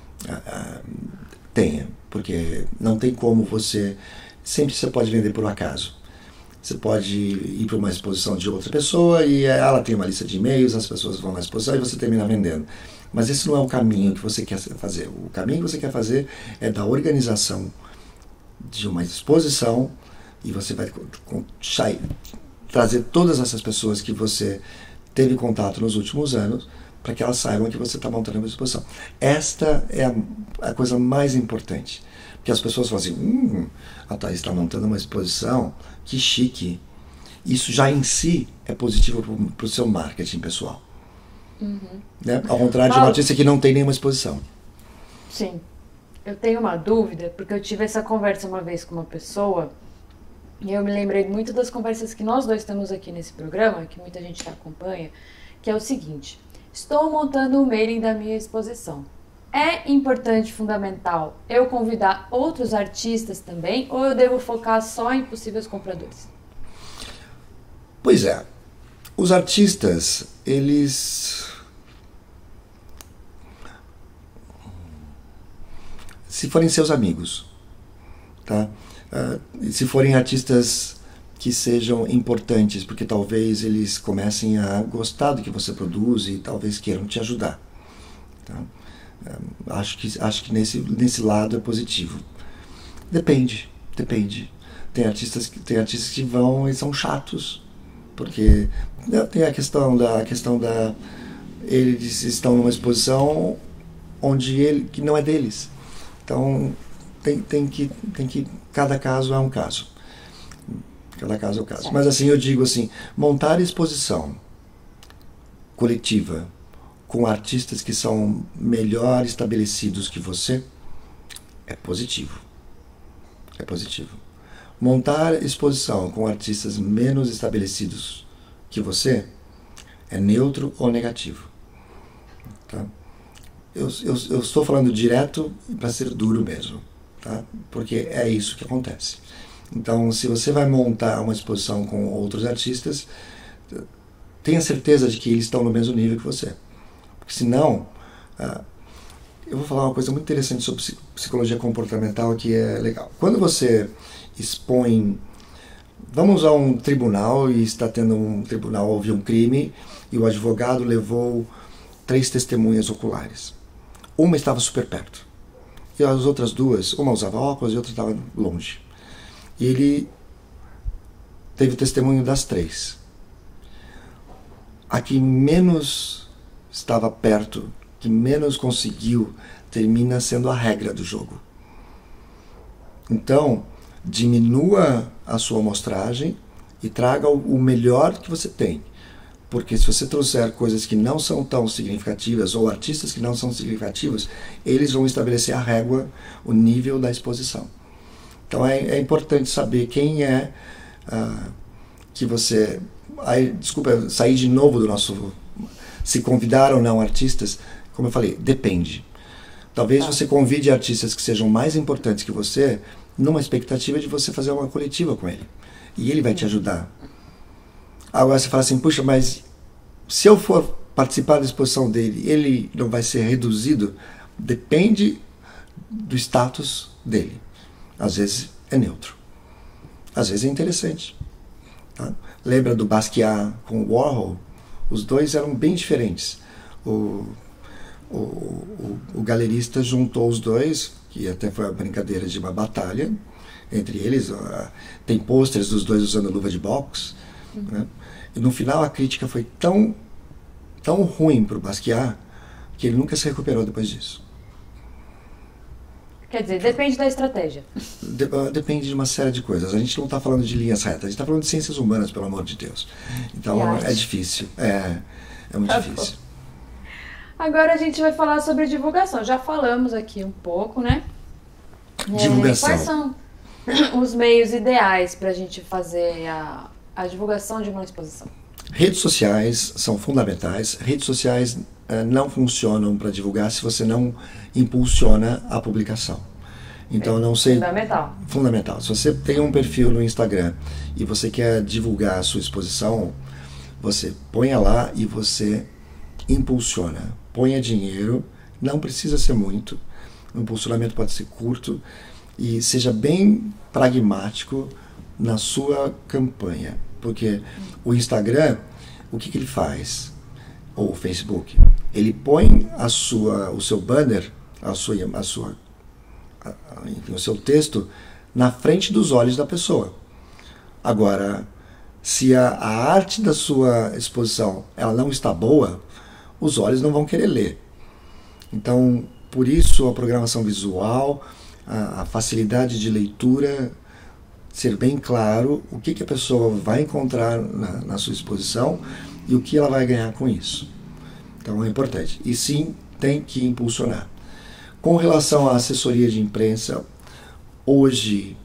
tenha. Porque não tem como você... Sempre você pode vender por acaso. Você pode ir para uma exposição de outra pessoa e ela tem uma lista de e-mails, as pessoas vão na exposição e você termina vendendo. Mas esse não é o caminho que você quer fazer. O caminho que você quer fazer é da organização de uma exposição e você vai trazer todas essas pessoas que você teve contato nos últimos anos para que elas saibam que você está montando uma exposição. Esta é a coisa mais importante. Porque as pessoas falam assim, a Thaís está montando uma exposição, que chique. Isso já em si é positivo para o seu marketing pessoal. Né? Ao contrário de uma artista que não tem nenhuma exposição. Sim. Eu tenho uma dúvida, porque eu tive essa conversa uma vez com uma pessoa e eu me lembrei muito das conversas que nós dois temos aqui nesse programa, que muita gente acompanha, que é o seguinte: estou montando o mailing da minha exposição. É importante, fundamental, eu convidar outros artistas também, ou eu devo focar só em possíveis compradores? Pois é. Os artistas, eles... Se forem seus amigos, tá? Se forem artistas que sejam importantes, porque talvez eles comecem a gostar do que você produz e talvez queiram te ajudar, tá? Acho que nesse lado é positivo. Depende. Tem artistas que vão e são chatos, porque tem a questão da eles estão numa exposição que não é deles. Então tem que cada caso é um caso. Cada caso é um caso. Certo. Mas assim, eu digo assim, montar exposição coletiva com artistas que são melhor estabelecidos que você, é positivo. É positivo. Montar exposição com artistas menos estabelecidos que você, é neutro ou negativo. Tá? Eu estou falando direto para ser duro mesmo, tá? Porque é isso que acontece. Então, se você vai montar uma exposição com outros artistas, tenha certeza de que eles estão no mesmo nível que você. Senão, eu vou falar uma coisa muito interessante sobre psicologia comportamental que é legal. Quando você expõe, vamos a um tribunal e está tendo um tribunal, houve um crime e o advogado levou 3 testemunhas oculares. Uma estava super perto e as outras 2, uma usava óculos e outra estava longe. E ele teve o testemunho das 3. A que menos estava perto, que menos conseguiu, termina sendo a regra do jogo. Então, diminua a sua amostragem e traga o melhor que você tem. Porque se você trouxer coisas que não são tão significativas, ou artistas que não são significativos, eles vão estabelecer a régua, o nível da exposição. Então é importante saber quem é que você... desculpa, sair de novo do nosso... Se convidar ou não artistas, como eu falei, depende. Talvez você convide artistas que sejam mais importantes que você, numa expectativa de você fazer uma coletiva com ele. E ele vai te ajudar. Agora você fala assim, puxa, mas se eu for participar da exposição dele, ele não vai ser reduzido? Depende do status dele. Às vezes é neutro. Às vezes é interessante. Tá? Lembra do Basquiat com o Warhol? Os dois eram bem diferentes. O galerista juntou os dois, que até foi uma brincadeira de uma batalha entre eles. Tem pôsteres dos dois usando luva de boxe. Né? no final a crítica foi tão ruim para o Basquiat que ele nunca se recuperou depois disso. Quer dizer, depende da estratégia. Depende de uma série de coisas. A gente não está falando de linhas retas, a gente está falando de ciências humanas, pelo amor de Deus. Então é difícil. É muito difícil. Agora a gente vai falar sobre divulgação. Já falamos aqui um pouco, né? Divulgação. Quais são os meios ideais para a gente fazer a divulgação de uma exposição? Redes sociais são fundamentais. Redes sociais não funcionam para divulgar se você não impulsiona a publicação. Então, não sei... Fundamental. Se você tem um perfil no Instagram e você quer divulgar a sua exposição, você ponha lá e você impulsiona. Ponha dinheiro, não precisa ser muito. O impulsionamento pode ser curto e seja bem pragmático na sua campanha. Porque o Instagram, o que ele faz? Ou o Facebook, ele põe o seu banner, enfim, o seu texto na frente dos olhos da pessoa. Agora, se a arte da sua exposição ela não está boa, os olhos não vão querer ler. Então, por isso a programação visual, a facilidade de leitura, ser bem claro o que a pessoa vai encontrar na sua exposição e o que ela vai ganhar com isso. Então é importante. E sim, tem que impulsionar. Com relação à assessoria de imprensa, hoje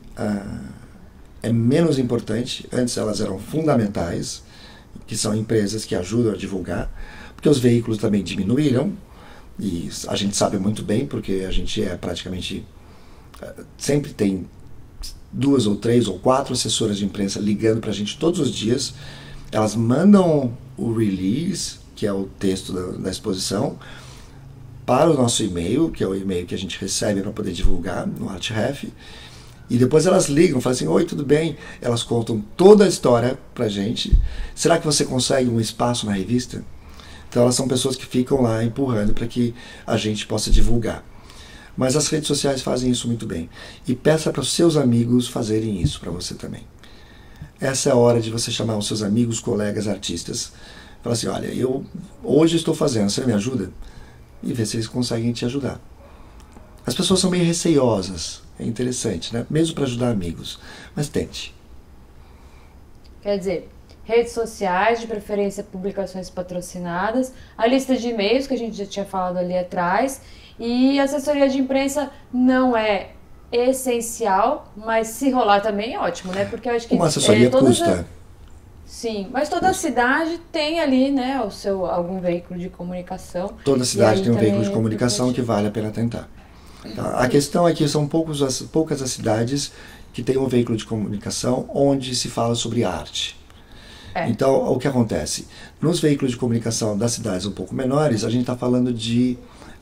é menos importante. Antes elas eram fundamentais, que são empresas que ajudam a divulgar, porque os veículos também diminuíram, e a gente sabe muito bem, porque a gente praticamente sempre tem 2 ou 3 ou 4 assessoras de imprensa ligando para a gente todos os dias. Elas mandam o release, que é o texto da exposição, para o nosso e-mail, que é o e-mail que a gente recebe para poder divulgar no Artref, e depois elas ligam, falam assim: oi, tudo bem? Elas contam toda a história para a gente. Será que você consegue um espaço na revista? Então elas são pessoas que ficam lá empurrando para que a gente possa divulgar. Mas as redes sociais fazem isso muito bem. E peça para os seus amigos fazerem isso para você também. Essa é a hora de você chamar os seus amigos, colegas, artistas. Falar assim: olha, eu hoje estou fazendo, você me ajuda? E ver se eles conseguem te ajudar. As pessoas são meio receiosas, é interessante, né? Mesmo para ajudar amigos. Mas tente. Quer dizer, redes sociais, de preferência publicações patrocinadas, a lista de e-mails que a gente já tinha falado ali atrás, e assessoria de imprensa não é essencial, mas se rolar também é ótimo, né? Porque eu acho que uma assessoria custa. Sim, mas toda cidade tem ali, né, algum veículo de comunicação. Toda cidade tem um veículo de comunicação que vale a pena tentar. Tá? A questão é que são poucas as cidades que têm um veículo de comunicação onde se fala sobre arte. Então, o que acontece? Nos veículos de comunicação das cidades um pouco menores, a gente está falando de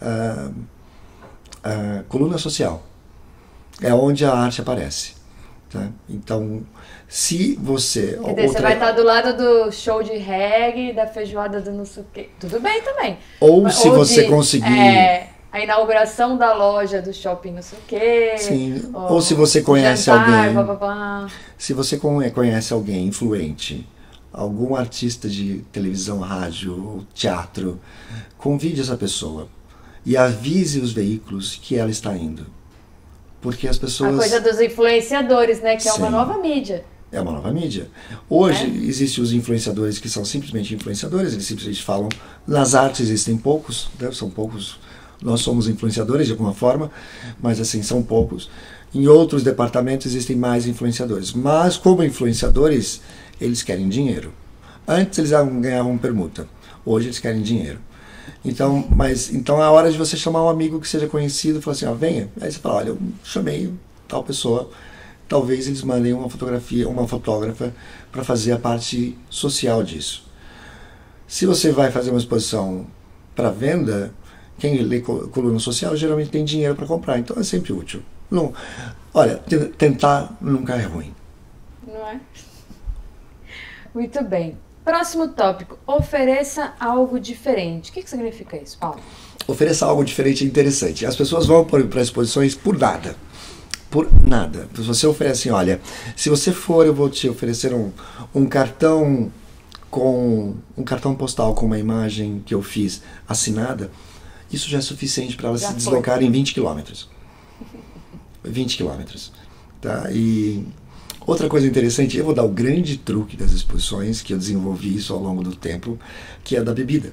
coluna social. É onde a arte aparece. Tá? Então, se você... Você vai estar do lado do show de reggae, da feijoada do não sei o quê. Tudo bem também. Ou se você conseguir... a inauguração da loja do shopping não sei o quê. Sim. Ou se você conhece alguém... Se você conhece alguém influente, algum artista de televisão, rádio, teatro, convide essa pessoa e avise os veículos que ela está indo. Porque as pessoas... A coisa dos influenciadores, né? Que é uma nova mídia. É uma nova mídia. Hoje existem os influenciadores que são simplesmente influenciadores, eles simplesmente falam. Nas artes existem poucos, né? São poucos. Nós somos influenciadores de alguma forma, mas assim, são poucos. Em outros departamentos existem mais influenciadores. Mas como influenciadores, eles querem dinheiro. Antes eles ganhavam permuta. Hoje eles querem dinheiro. Então é a hora de você chamar um amigo que seja conhecido e falar assim: ó, venha. Aí você fala: olha, eu chamei tal pessoa, talvez eles mandem uma fotógrafa para fazer a parte social disso. Se você vai fazer uma exposição para venda, quem lê coluna social geralmente tem dinheiro para comprar, então é sempre útil. Não, olha, tentar nunca é ruim. Não é? Muito bem. Próximo tópico, ofereça algo diferente. O que significa isso, Paulo? Ofereça algo diferente é interessante. As pessoas vão para exposições por nada. Por nada. Se você oferece assim: olha, se você for, eu vou te oferecer um cartão com um cartão postal com uma imagem que eu fiz assinada, isso já é suficiente para ela se deslocar em 20 quilômetros. 20 quilômetros. Tá? E outra coisa interessante, eu vou dar o grande truque das exposições, que eu desenvolvi isso ao longo do tempo, que é da bebida.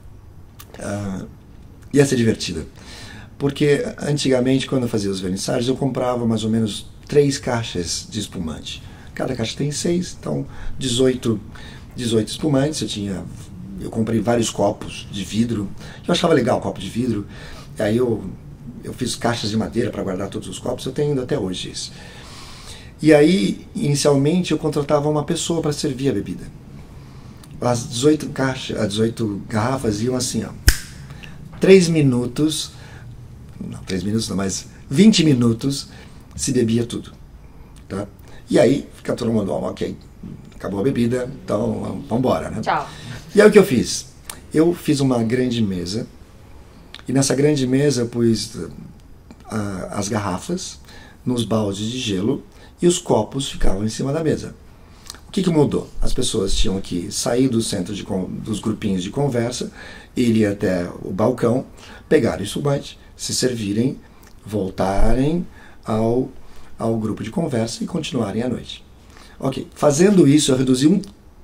E essa é divertida. Porque antigamente, quando eu fazia os vernissagens, eu comprava mais ou menos 3 caixas de espumante. Cada caixa tem 6, então 18 espumantes. Eu comprei vários copos de vidro. Eu achava legal o copo de vidro. E aí eu fiz caixas de madeira para guardar todos os copos. Eu tenho ainda até hoje isso. E aí, inicialmente, eu contratava uma pessoa para servir a bebida. As 18 garrafas iam assim, ó. 3 minutos, não 3 minutos não, mas 20 minutos se bebia tudo. Tá? E aí, fica todo mundo, ok, acabou a bebida, então vamos embora, né? Tchau. E aí o que eu fiz? Eu fiz uma grande mesa, e nessa grande mesa eu pus as garrafas nos baldes de gelo e os copos ficavam em cima da mesa. O que mudou? As pessoas tinham que sair do centro dos grupinhos de conversa, ir até o balcão, pegar o espumante, se servirem, voltarem ao grupo de conversa e continuarem a noite. Ok, fazendo isso eu reduzi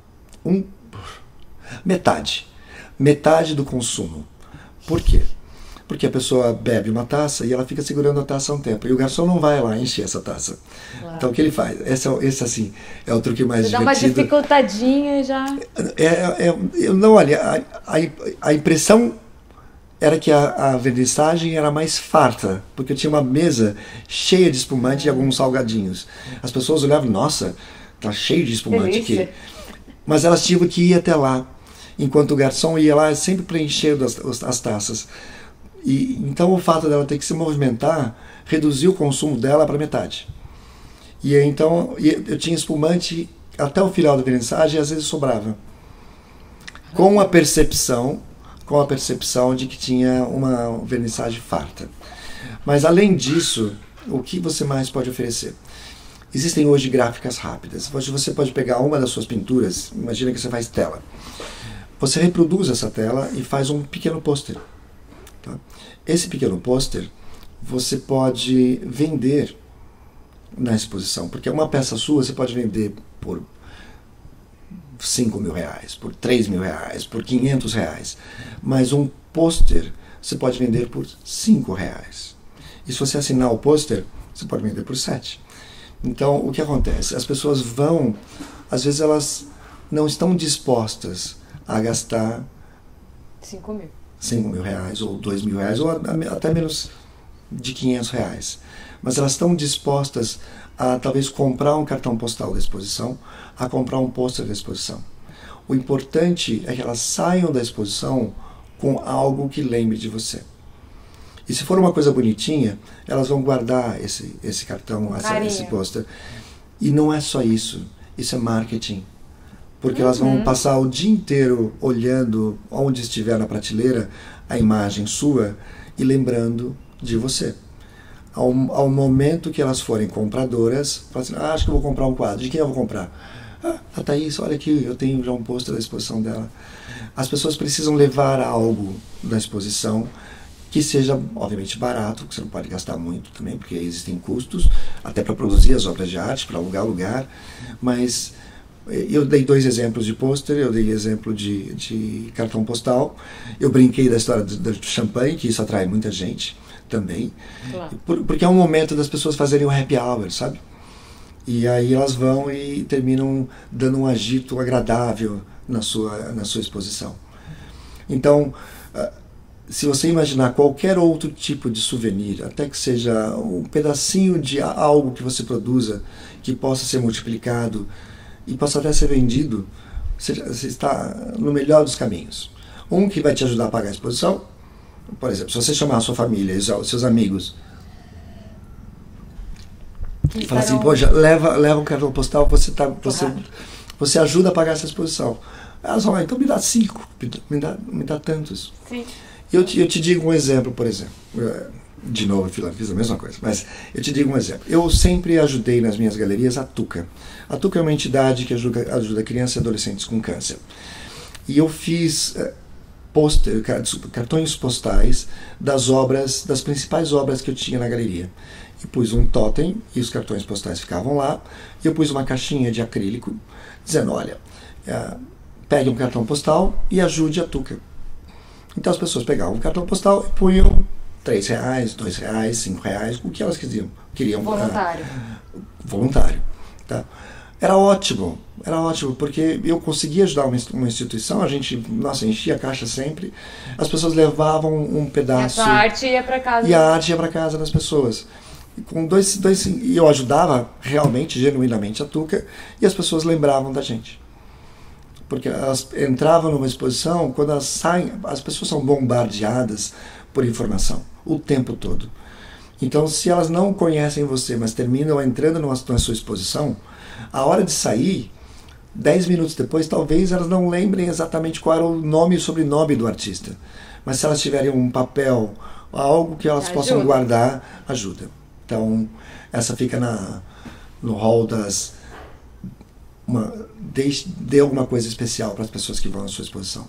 metade do consumo. Por quê? Porque a pessoa bebe uma taça e ela fica segurando a taça há um tempo. E o garçom não vai lá encher essa taça. Claro. Então o que ele faz? Esse assim, é o truque mais divertido. Dá uma dificultadinha já. Olha, a impressão era que a vernissagem era mais farta, porque eu tinha uma mesa cheia de espumante e alguns salgadinhos. As pessoas olhavam, nossa, tá cheio de espumante aqui. Mas elas tinham que ir até lá, enquanto o garçom ia lá sempre preenchendo as taças. E então o fato dela ter que se movimentar reduziu o consumo dela para metade. E então eu tinha espumante até o final da vernissagem e às vezes sobrava. Com a percepção de que tinha uma vernissagem farta. Mas além disso, o que você mais pode oferecer? Existem hoje gráficas rápidas. Hoje você pode pegar uma das suas pinturas, imagina que você faz tela. Você reproduz essa tela e faz um pequeno pôster. Tá? Esse pequeno pôster você pode vender na exposição, porque uma peça sua você pode vender por R$5.000, por R$3.000, por R$500, mas um pôster você pode vender por R$5. E se você assinar o pôster, você pode vender por R$7. Então, o que acontece? As pessoas vão, às vezes elas não estão dispostas a gastar R$5.000 ou R$2.000 ou até menos de R$500, mas elas estão dispostas a talvez comprar um cartão postal da exposição, a comprar um pôster da exposição. O importante é que elas saiam da exposição com algo que lembre de você. E se for uma coisa bonitinha, elas vão guardar esse cartão, esse pôster. E não é só isso, isso é marketing. Porque elas vão passar o dia inteiro olhando onde estiver na prateleira a imagem sua e lembrando de você. Ao momento que elas forem compradoras, falam assim, acho que eu vou comprar um quadro. De quem eu vou comprar? A Thaís, olha aqui, eu tenho já um pôster da exposição dela. As pessoas precisam levar algo da exposição que seja, obviamente, barato, que você não pode gastar muito também, porque existem custos, até para produzir as obras de arte, para alugar lugar. Mas eu dei 2 exemplos de pôster, eu dei exemplo de cartão postal, eu brinquei da história do champanhe, que isso atrai muita gente também, claro. Porque é um momento das pessoas fazerem um happy hour, sabe? E aí elas vão e terminam dando um agito agradável na sua exposição. Então, se você imaginar qualquer outro tipo de souvenir, até que seja um pedacinho de algo que você produza, que possa ser multiplicado e possa até ser vendido, você está no melhor dos caminhos. Um que vai te ajudar a pagar a exposição, por exemplo, se você chamar a sua família, os seus amigos, e falar assim, poxa, leva um cartão postal, você ajuda a pagar essa exposição. Elas vão lá, então me dá 5, me dá tantos. Sim. Eu te digo um exemplo, por exemplo. De novo, fiz a mesma coisa. Mas eu te digo um exemplo. Eu sempre ajudei nas minhas galerias a Tuca. A Tuca é uma entidade que ajuda crianças e adolescentes com câncer. E eu fiz cartões postais das principais obras que eu tinha na galeria. E pus um totem, e os cartões postais ficavam lá. E eu pus uma caixinha de acrílico, dizendo, olha, pegue um cartão postal e ajude a Tuca. Então as pessoas pegavam um cartão postal e punham R$3, R$2, R$5, o que elas queriam. Voluntário. Voluntário. Tá? Era ótimo, porque eu conseguia ajudar uma instituição, a gente, enchia a caixa sempre, as pessoas levavam um pedaço. E a arte ia para casa. E a arte ia para casa das pessoas. E eu ajudava realmente, genuinamente a Tuca, e as pessoas lembravam da gente. Porque elas entravam numa exposição, quando elas saem, as pessoas são bombardeadas por informação o tempo todo. Então, se elas não conhecem você, mas terminam entrando na sua exposição, a hora de sair, 10 minutos depois, talvez elas não lembrem exatamente qual era o nome e o sobrenome do artista. Mas se elas tiverem um papel, algo que elas possam guardar, ajuda. Então, essa fica no hall das... dê alguma coisa especial para as pessoas que vão à sua exposição.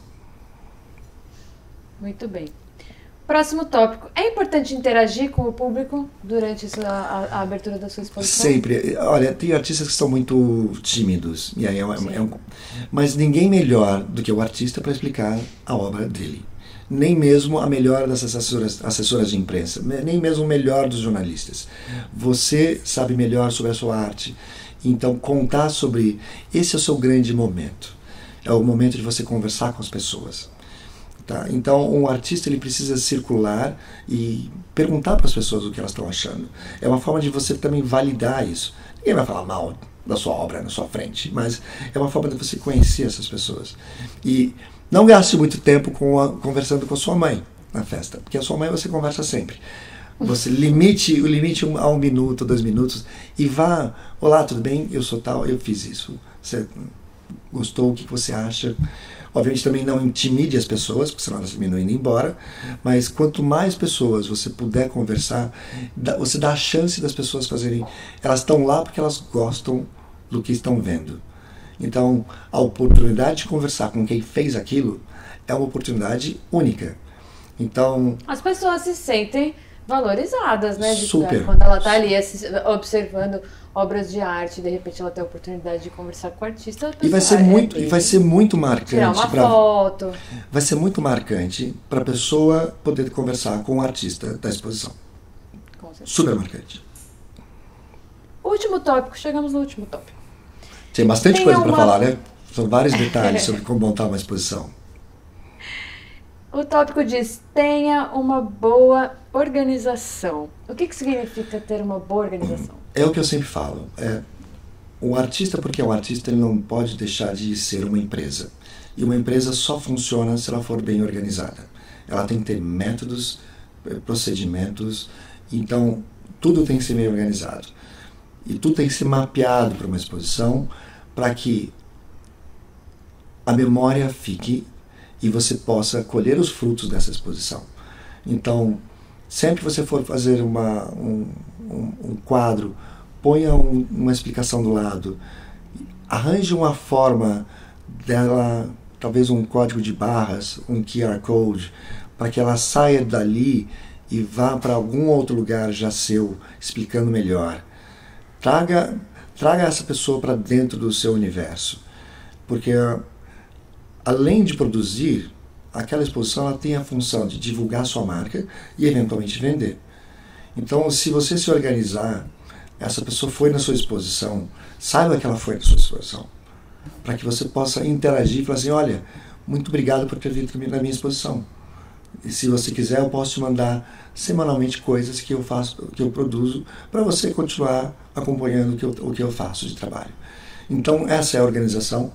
Muito bem. Próximo tópico. É importante interagir com o público durante a abertura da sua exposição? Sempre. Olha, tem artistas que são muito tímidos. E aí mas ninguém melhor do que o artista para explicar a obra dele. Nem mesmo a melhor das assessoras de imprensa. Nem mesmo o melhor dos jornalistas. Você sabe melhor sobre a sua arte. Então, contar sobre... Esse é o seu grande momento. É o momento de você conversar com as pessoas. Tá? Então, um artista ele precisa circular e perguntar para as pessoas o que elas estão achando. É uma forma de você também validar isso. Ninguém vai falar mal da sua obra na sua frente, mas é uma forma de você conhecer essas pessoas. E não gaste muito tempo conversando com a sua mãe na festa, porque a sua mãe você conversa sempre. Você limite a 1 minuto, 2 minutos e vá, olá, tudo bem? Eu sou tal, eu fiz isso. Você gostou? O que você acha? Obviamente também não intimide as pessoas, porque senão elas terminam indo embora, mas quanto mais pessoas você puder conversar, você dá a chance das pessoas fazerem... Elas estão lá porque elas gostam do que estão vendo. Então, a oportunidade de conversar com quem fez aquilo é uma oportunidade única. Então... As pessoas se sentem valorizadas, né? Super. Quando ela está ali observando obras de arte, de repente ela tem a oportunidade de conversar com o artista. E vai ser muito marcante. Tirar uma foto. Vai ser muito marcante para a pessoa poder conversar com o artista da exposição. Com certeza. Super marcante. Último tópico, chegamos no último tópico. Tem bastante coisa para falar, né? São vários detalhes sobre como montar uma exposição. O tópico diz, tenha uma boa organização. O que significa ter uma boa organização? É o que eu sempre falo. O artista, porque é um artista, ele não pode deixar de ser uma empresa. E uma empresa só funciona se ela for bem organizada. Ela tem que ter métodos, procedimentos, então tudo tem que ser bem organizado. E tudo tem que ser mapeado para uma exposição, para que a memória fique e você possa colher os frutos dessa exposição. Então, sempre que você for fazer um quadro, ponha uma explicação do lado, arranje uma forma dela, talvez um código de barras, um QR Code, para que ela saia dali e vá para algum outro lugar já seu, explicando melhor. Traga essa pessoa para dentro do seu universo, porque além de produzir, aquela exposição ela tem a função de divulgar sua marca e eventualmente vender. Então, se você se organizar, essa pessoa foi na sua exposição, saiba que ela foi na sua exposição, para que você possa interagir e falar assim, olha, muito obrigado por ter vindo na minha exposição. E se você quiser, eu posso te mandar semanalmente coisas que eu faço, que eu produzo, para você continuar acompanhando o que eu faço de trabalho. Então, essa é a organização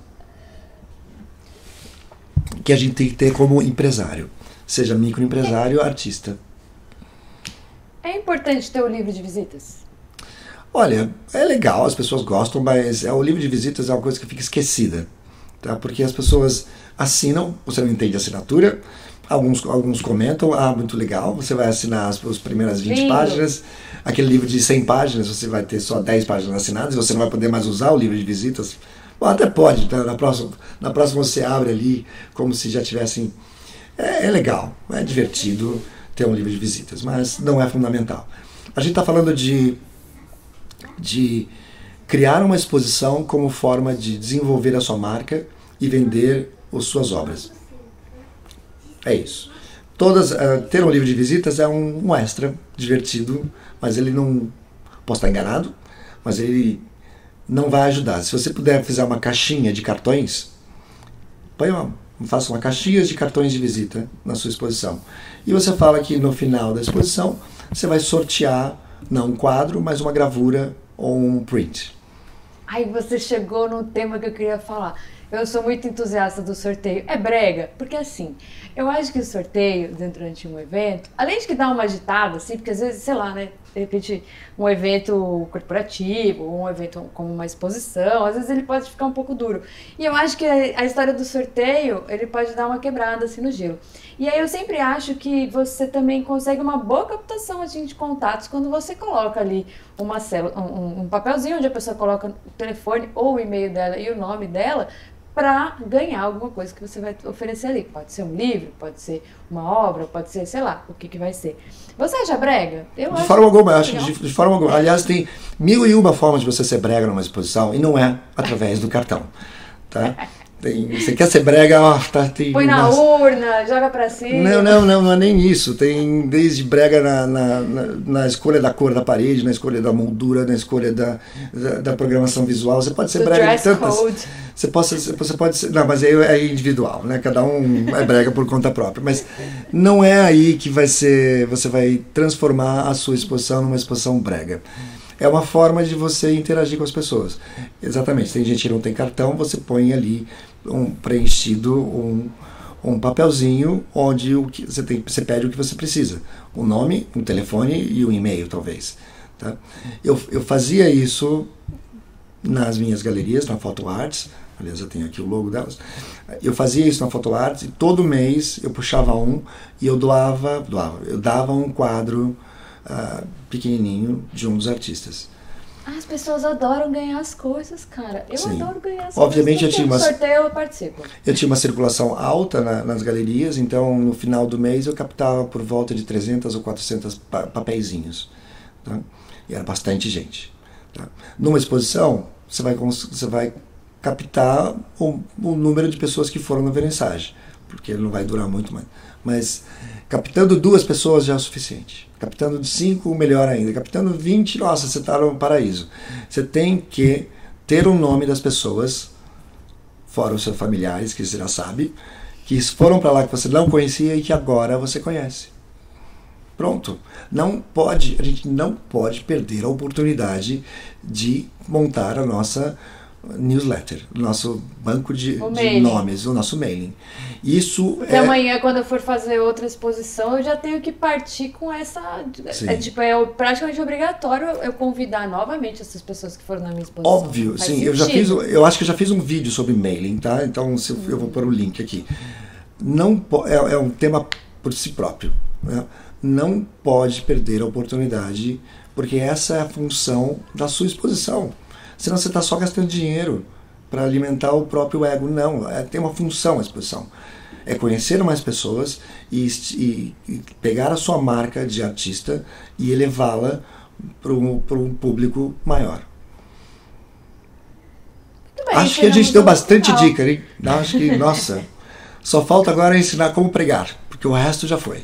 que a gente tem que ter como empresário, seja microempresário ou artista. É importante ter o livro de visitas? Olha, é legal, as pessoas gostam, mas o livro de visitas é uma coisa que fica esquecida, tá? Porque as pessoas assinam, você não entende a assinatura, Alguns comentam, muito legal, você vai assinar as primeiras 20 Lindo. páginas, aquele livro de 100 páginas, você vai ter só 10 páginas assinadas, você não vai poder mais usar o livro de visitas. Bom, até pode, tá? Na próxima você abre ali, como se já tivessem... É legal, é divertido ter um livro de visitas, mas não é fundamental. A gente está falando de criar uma exposição como forma de desenvolver a sua marca e vender as suas obras. É isso. Ter um livro de visitas é um extra divertido, mas ele não... Posso estar enganado, mas ele não vai ajudar. Se você puder fazer uma caixinha de cartões, faça uma caixinha de cartões de visita na sua exposição. E você fala que no final da exposição você vai sortear, não um quadro, mas uma gravura ou um print. Aí você chegou num tema que eu queria falar. Eu sou muito entusiasta do sorteio. É brega, porque assim, eu acho que o sorteio durante um evento, além de que dá uma agitada, assim, porque às vezes, sei lá, né, de repente um evento corporativo, um evento como uma exposição, às vezes ele pode ficar um pouco duro. E eu acho que a história do sorteio, ele pode dar uma quebrada assim no gelo. E aí eu sempre acho que você também consegue uma boa captação assim, de contatos quando você coloca ali um papelzinho onde a pessoa coloca o telefone ou o e-mail dela e o nome dela, para ganhar alguma coisa que você vai oferecer ali. Pode ser um livro, pode ser uma obra, pode ser, sei lá, o que vai ser. Você acha brega? De forma alguma, eu acho que de forma alguma. Aliás, tem 1001 formas de você ser brega numa exposição e não é através do cartão, tá? Você quer ser brega, põe na urna, joga pra cima. Não é nem isso. Tem desde brega na escolha da cor da parede, na escolha da moldura, na escolha da programação visual. Você pode ser brega de tantas. Você pode ser. Não, mas aí é individual, né? Cada um é brega por conta própria. Mas não é aí que você vai transformar a sua exposição numa exposição brega. É uma forma de você interagir com as pessoas. Exatamente. Tem gente que não tem cartão, você põe ali preenchido um papelzinho onde você pede o que você precisa. O nome, um telefone e um e-mail, talvez. Tá? Eu fazia isso nas minhas galerias, na Photo Arts. Aliás, eu tenho aqui o logo delas. Eu fazia isso na Photo Arts e todo mês eu puxava e eu dava um quadro pequenininho de um dos artistas. As pessoas adoram ganhar as coisas, cara. Eu Sim. adoro ganhar as Obviamente, coisas. No sorteio eu participo. Eu tinha uma circulação alta nas galerias, então no final do mês eu captava por volta de 300 ou 400 papeizinhos. Tá? E era bastante gente. Tá? Numa exposição, você vai captar o número de pessoas que foram na vernissage, porque ele não vai durar muito mais. Mas captando 2 pessoas já é o suficiente. Captando 5, melhor ainda. Captando 20, nossa, você está no paraíso. Você tem que ter o nome das pessoas, fora os seus familiares, que você já sabe, que foram para lá que você não conhecia e que agora você conhece. Pronto. A gente não pode perder a oportunidade de montar a nossa newsletter, o nosso banco de nomes, o nosso mailing. Isso porque amanhã, quando eu for fazer outra exposição, eu já tenho que partir com essa... É praticamente obrigatório eu convidar novamente essas pessoas que foram na minha exposição. Óbvio, sim. Eu acho que eu já fiz um vídeo sobre mailing, tá? Então eu vou pôr o link aqui. É um tema por si próprio. Né? Não pode perder a oportunidade, porque essa é a função da sua exposição. Senão você está só gastando dinheiro para alimentar o próprio ego. Não, tem uma função a exposição. É conhecer mais pessoas e pegar a sua marca de artista e elevá-la para um público maior. Bem, acho que a gente deu bastante dica, hein? Acho que, nossa, só falta agora ensinar como pregar, porque o resto já foi.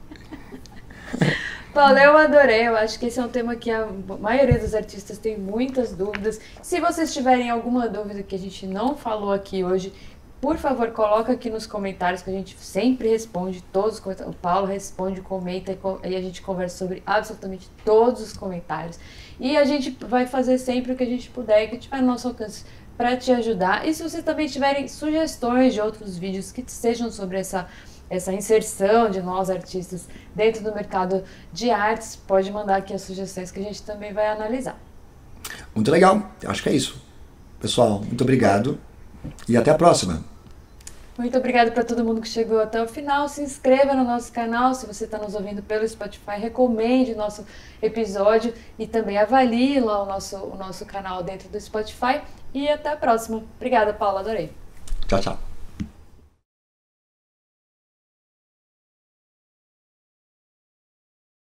Paulo, eu adorei, eu acho que esse é um tema que a maioria dos artistas tem muitas dúvidas. Se vocês tiverem alguma dúvida que a gente não falou aqui hoje, por favor, coloca aqui nos comentários que a gente sempre responde todos os comentários. O Paulo responde, comenta e a gente conversa sobre absolutamente todos os comentários. E a gente vai fazer sempre o que a gente puder e que tiver no nosso alcance para te ajudar. E se vocês também tiverem sugestões de outros vídeos que sejam sobre essa inserção de nós artistas dentro do mercado de artes, pode mandar aqui as sugestões que a gente também vai analisar. Muito legal, acho que é isso. Pessoal, muito obrigado e até a próxima. Muito obrigada para todo mundo que chegou até o final. Se inscreva no nosso canal. Se você está nos ouvindo pelo Spotify, recomende o nosso episódio e também avalie lá o nosso canal dentro do Spotify. E até a próxima. Obrigada, Paula. Adorei. Tchau, tchau.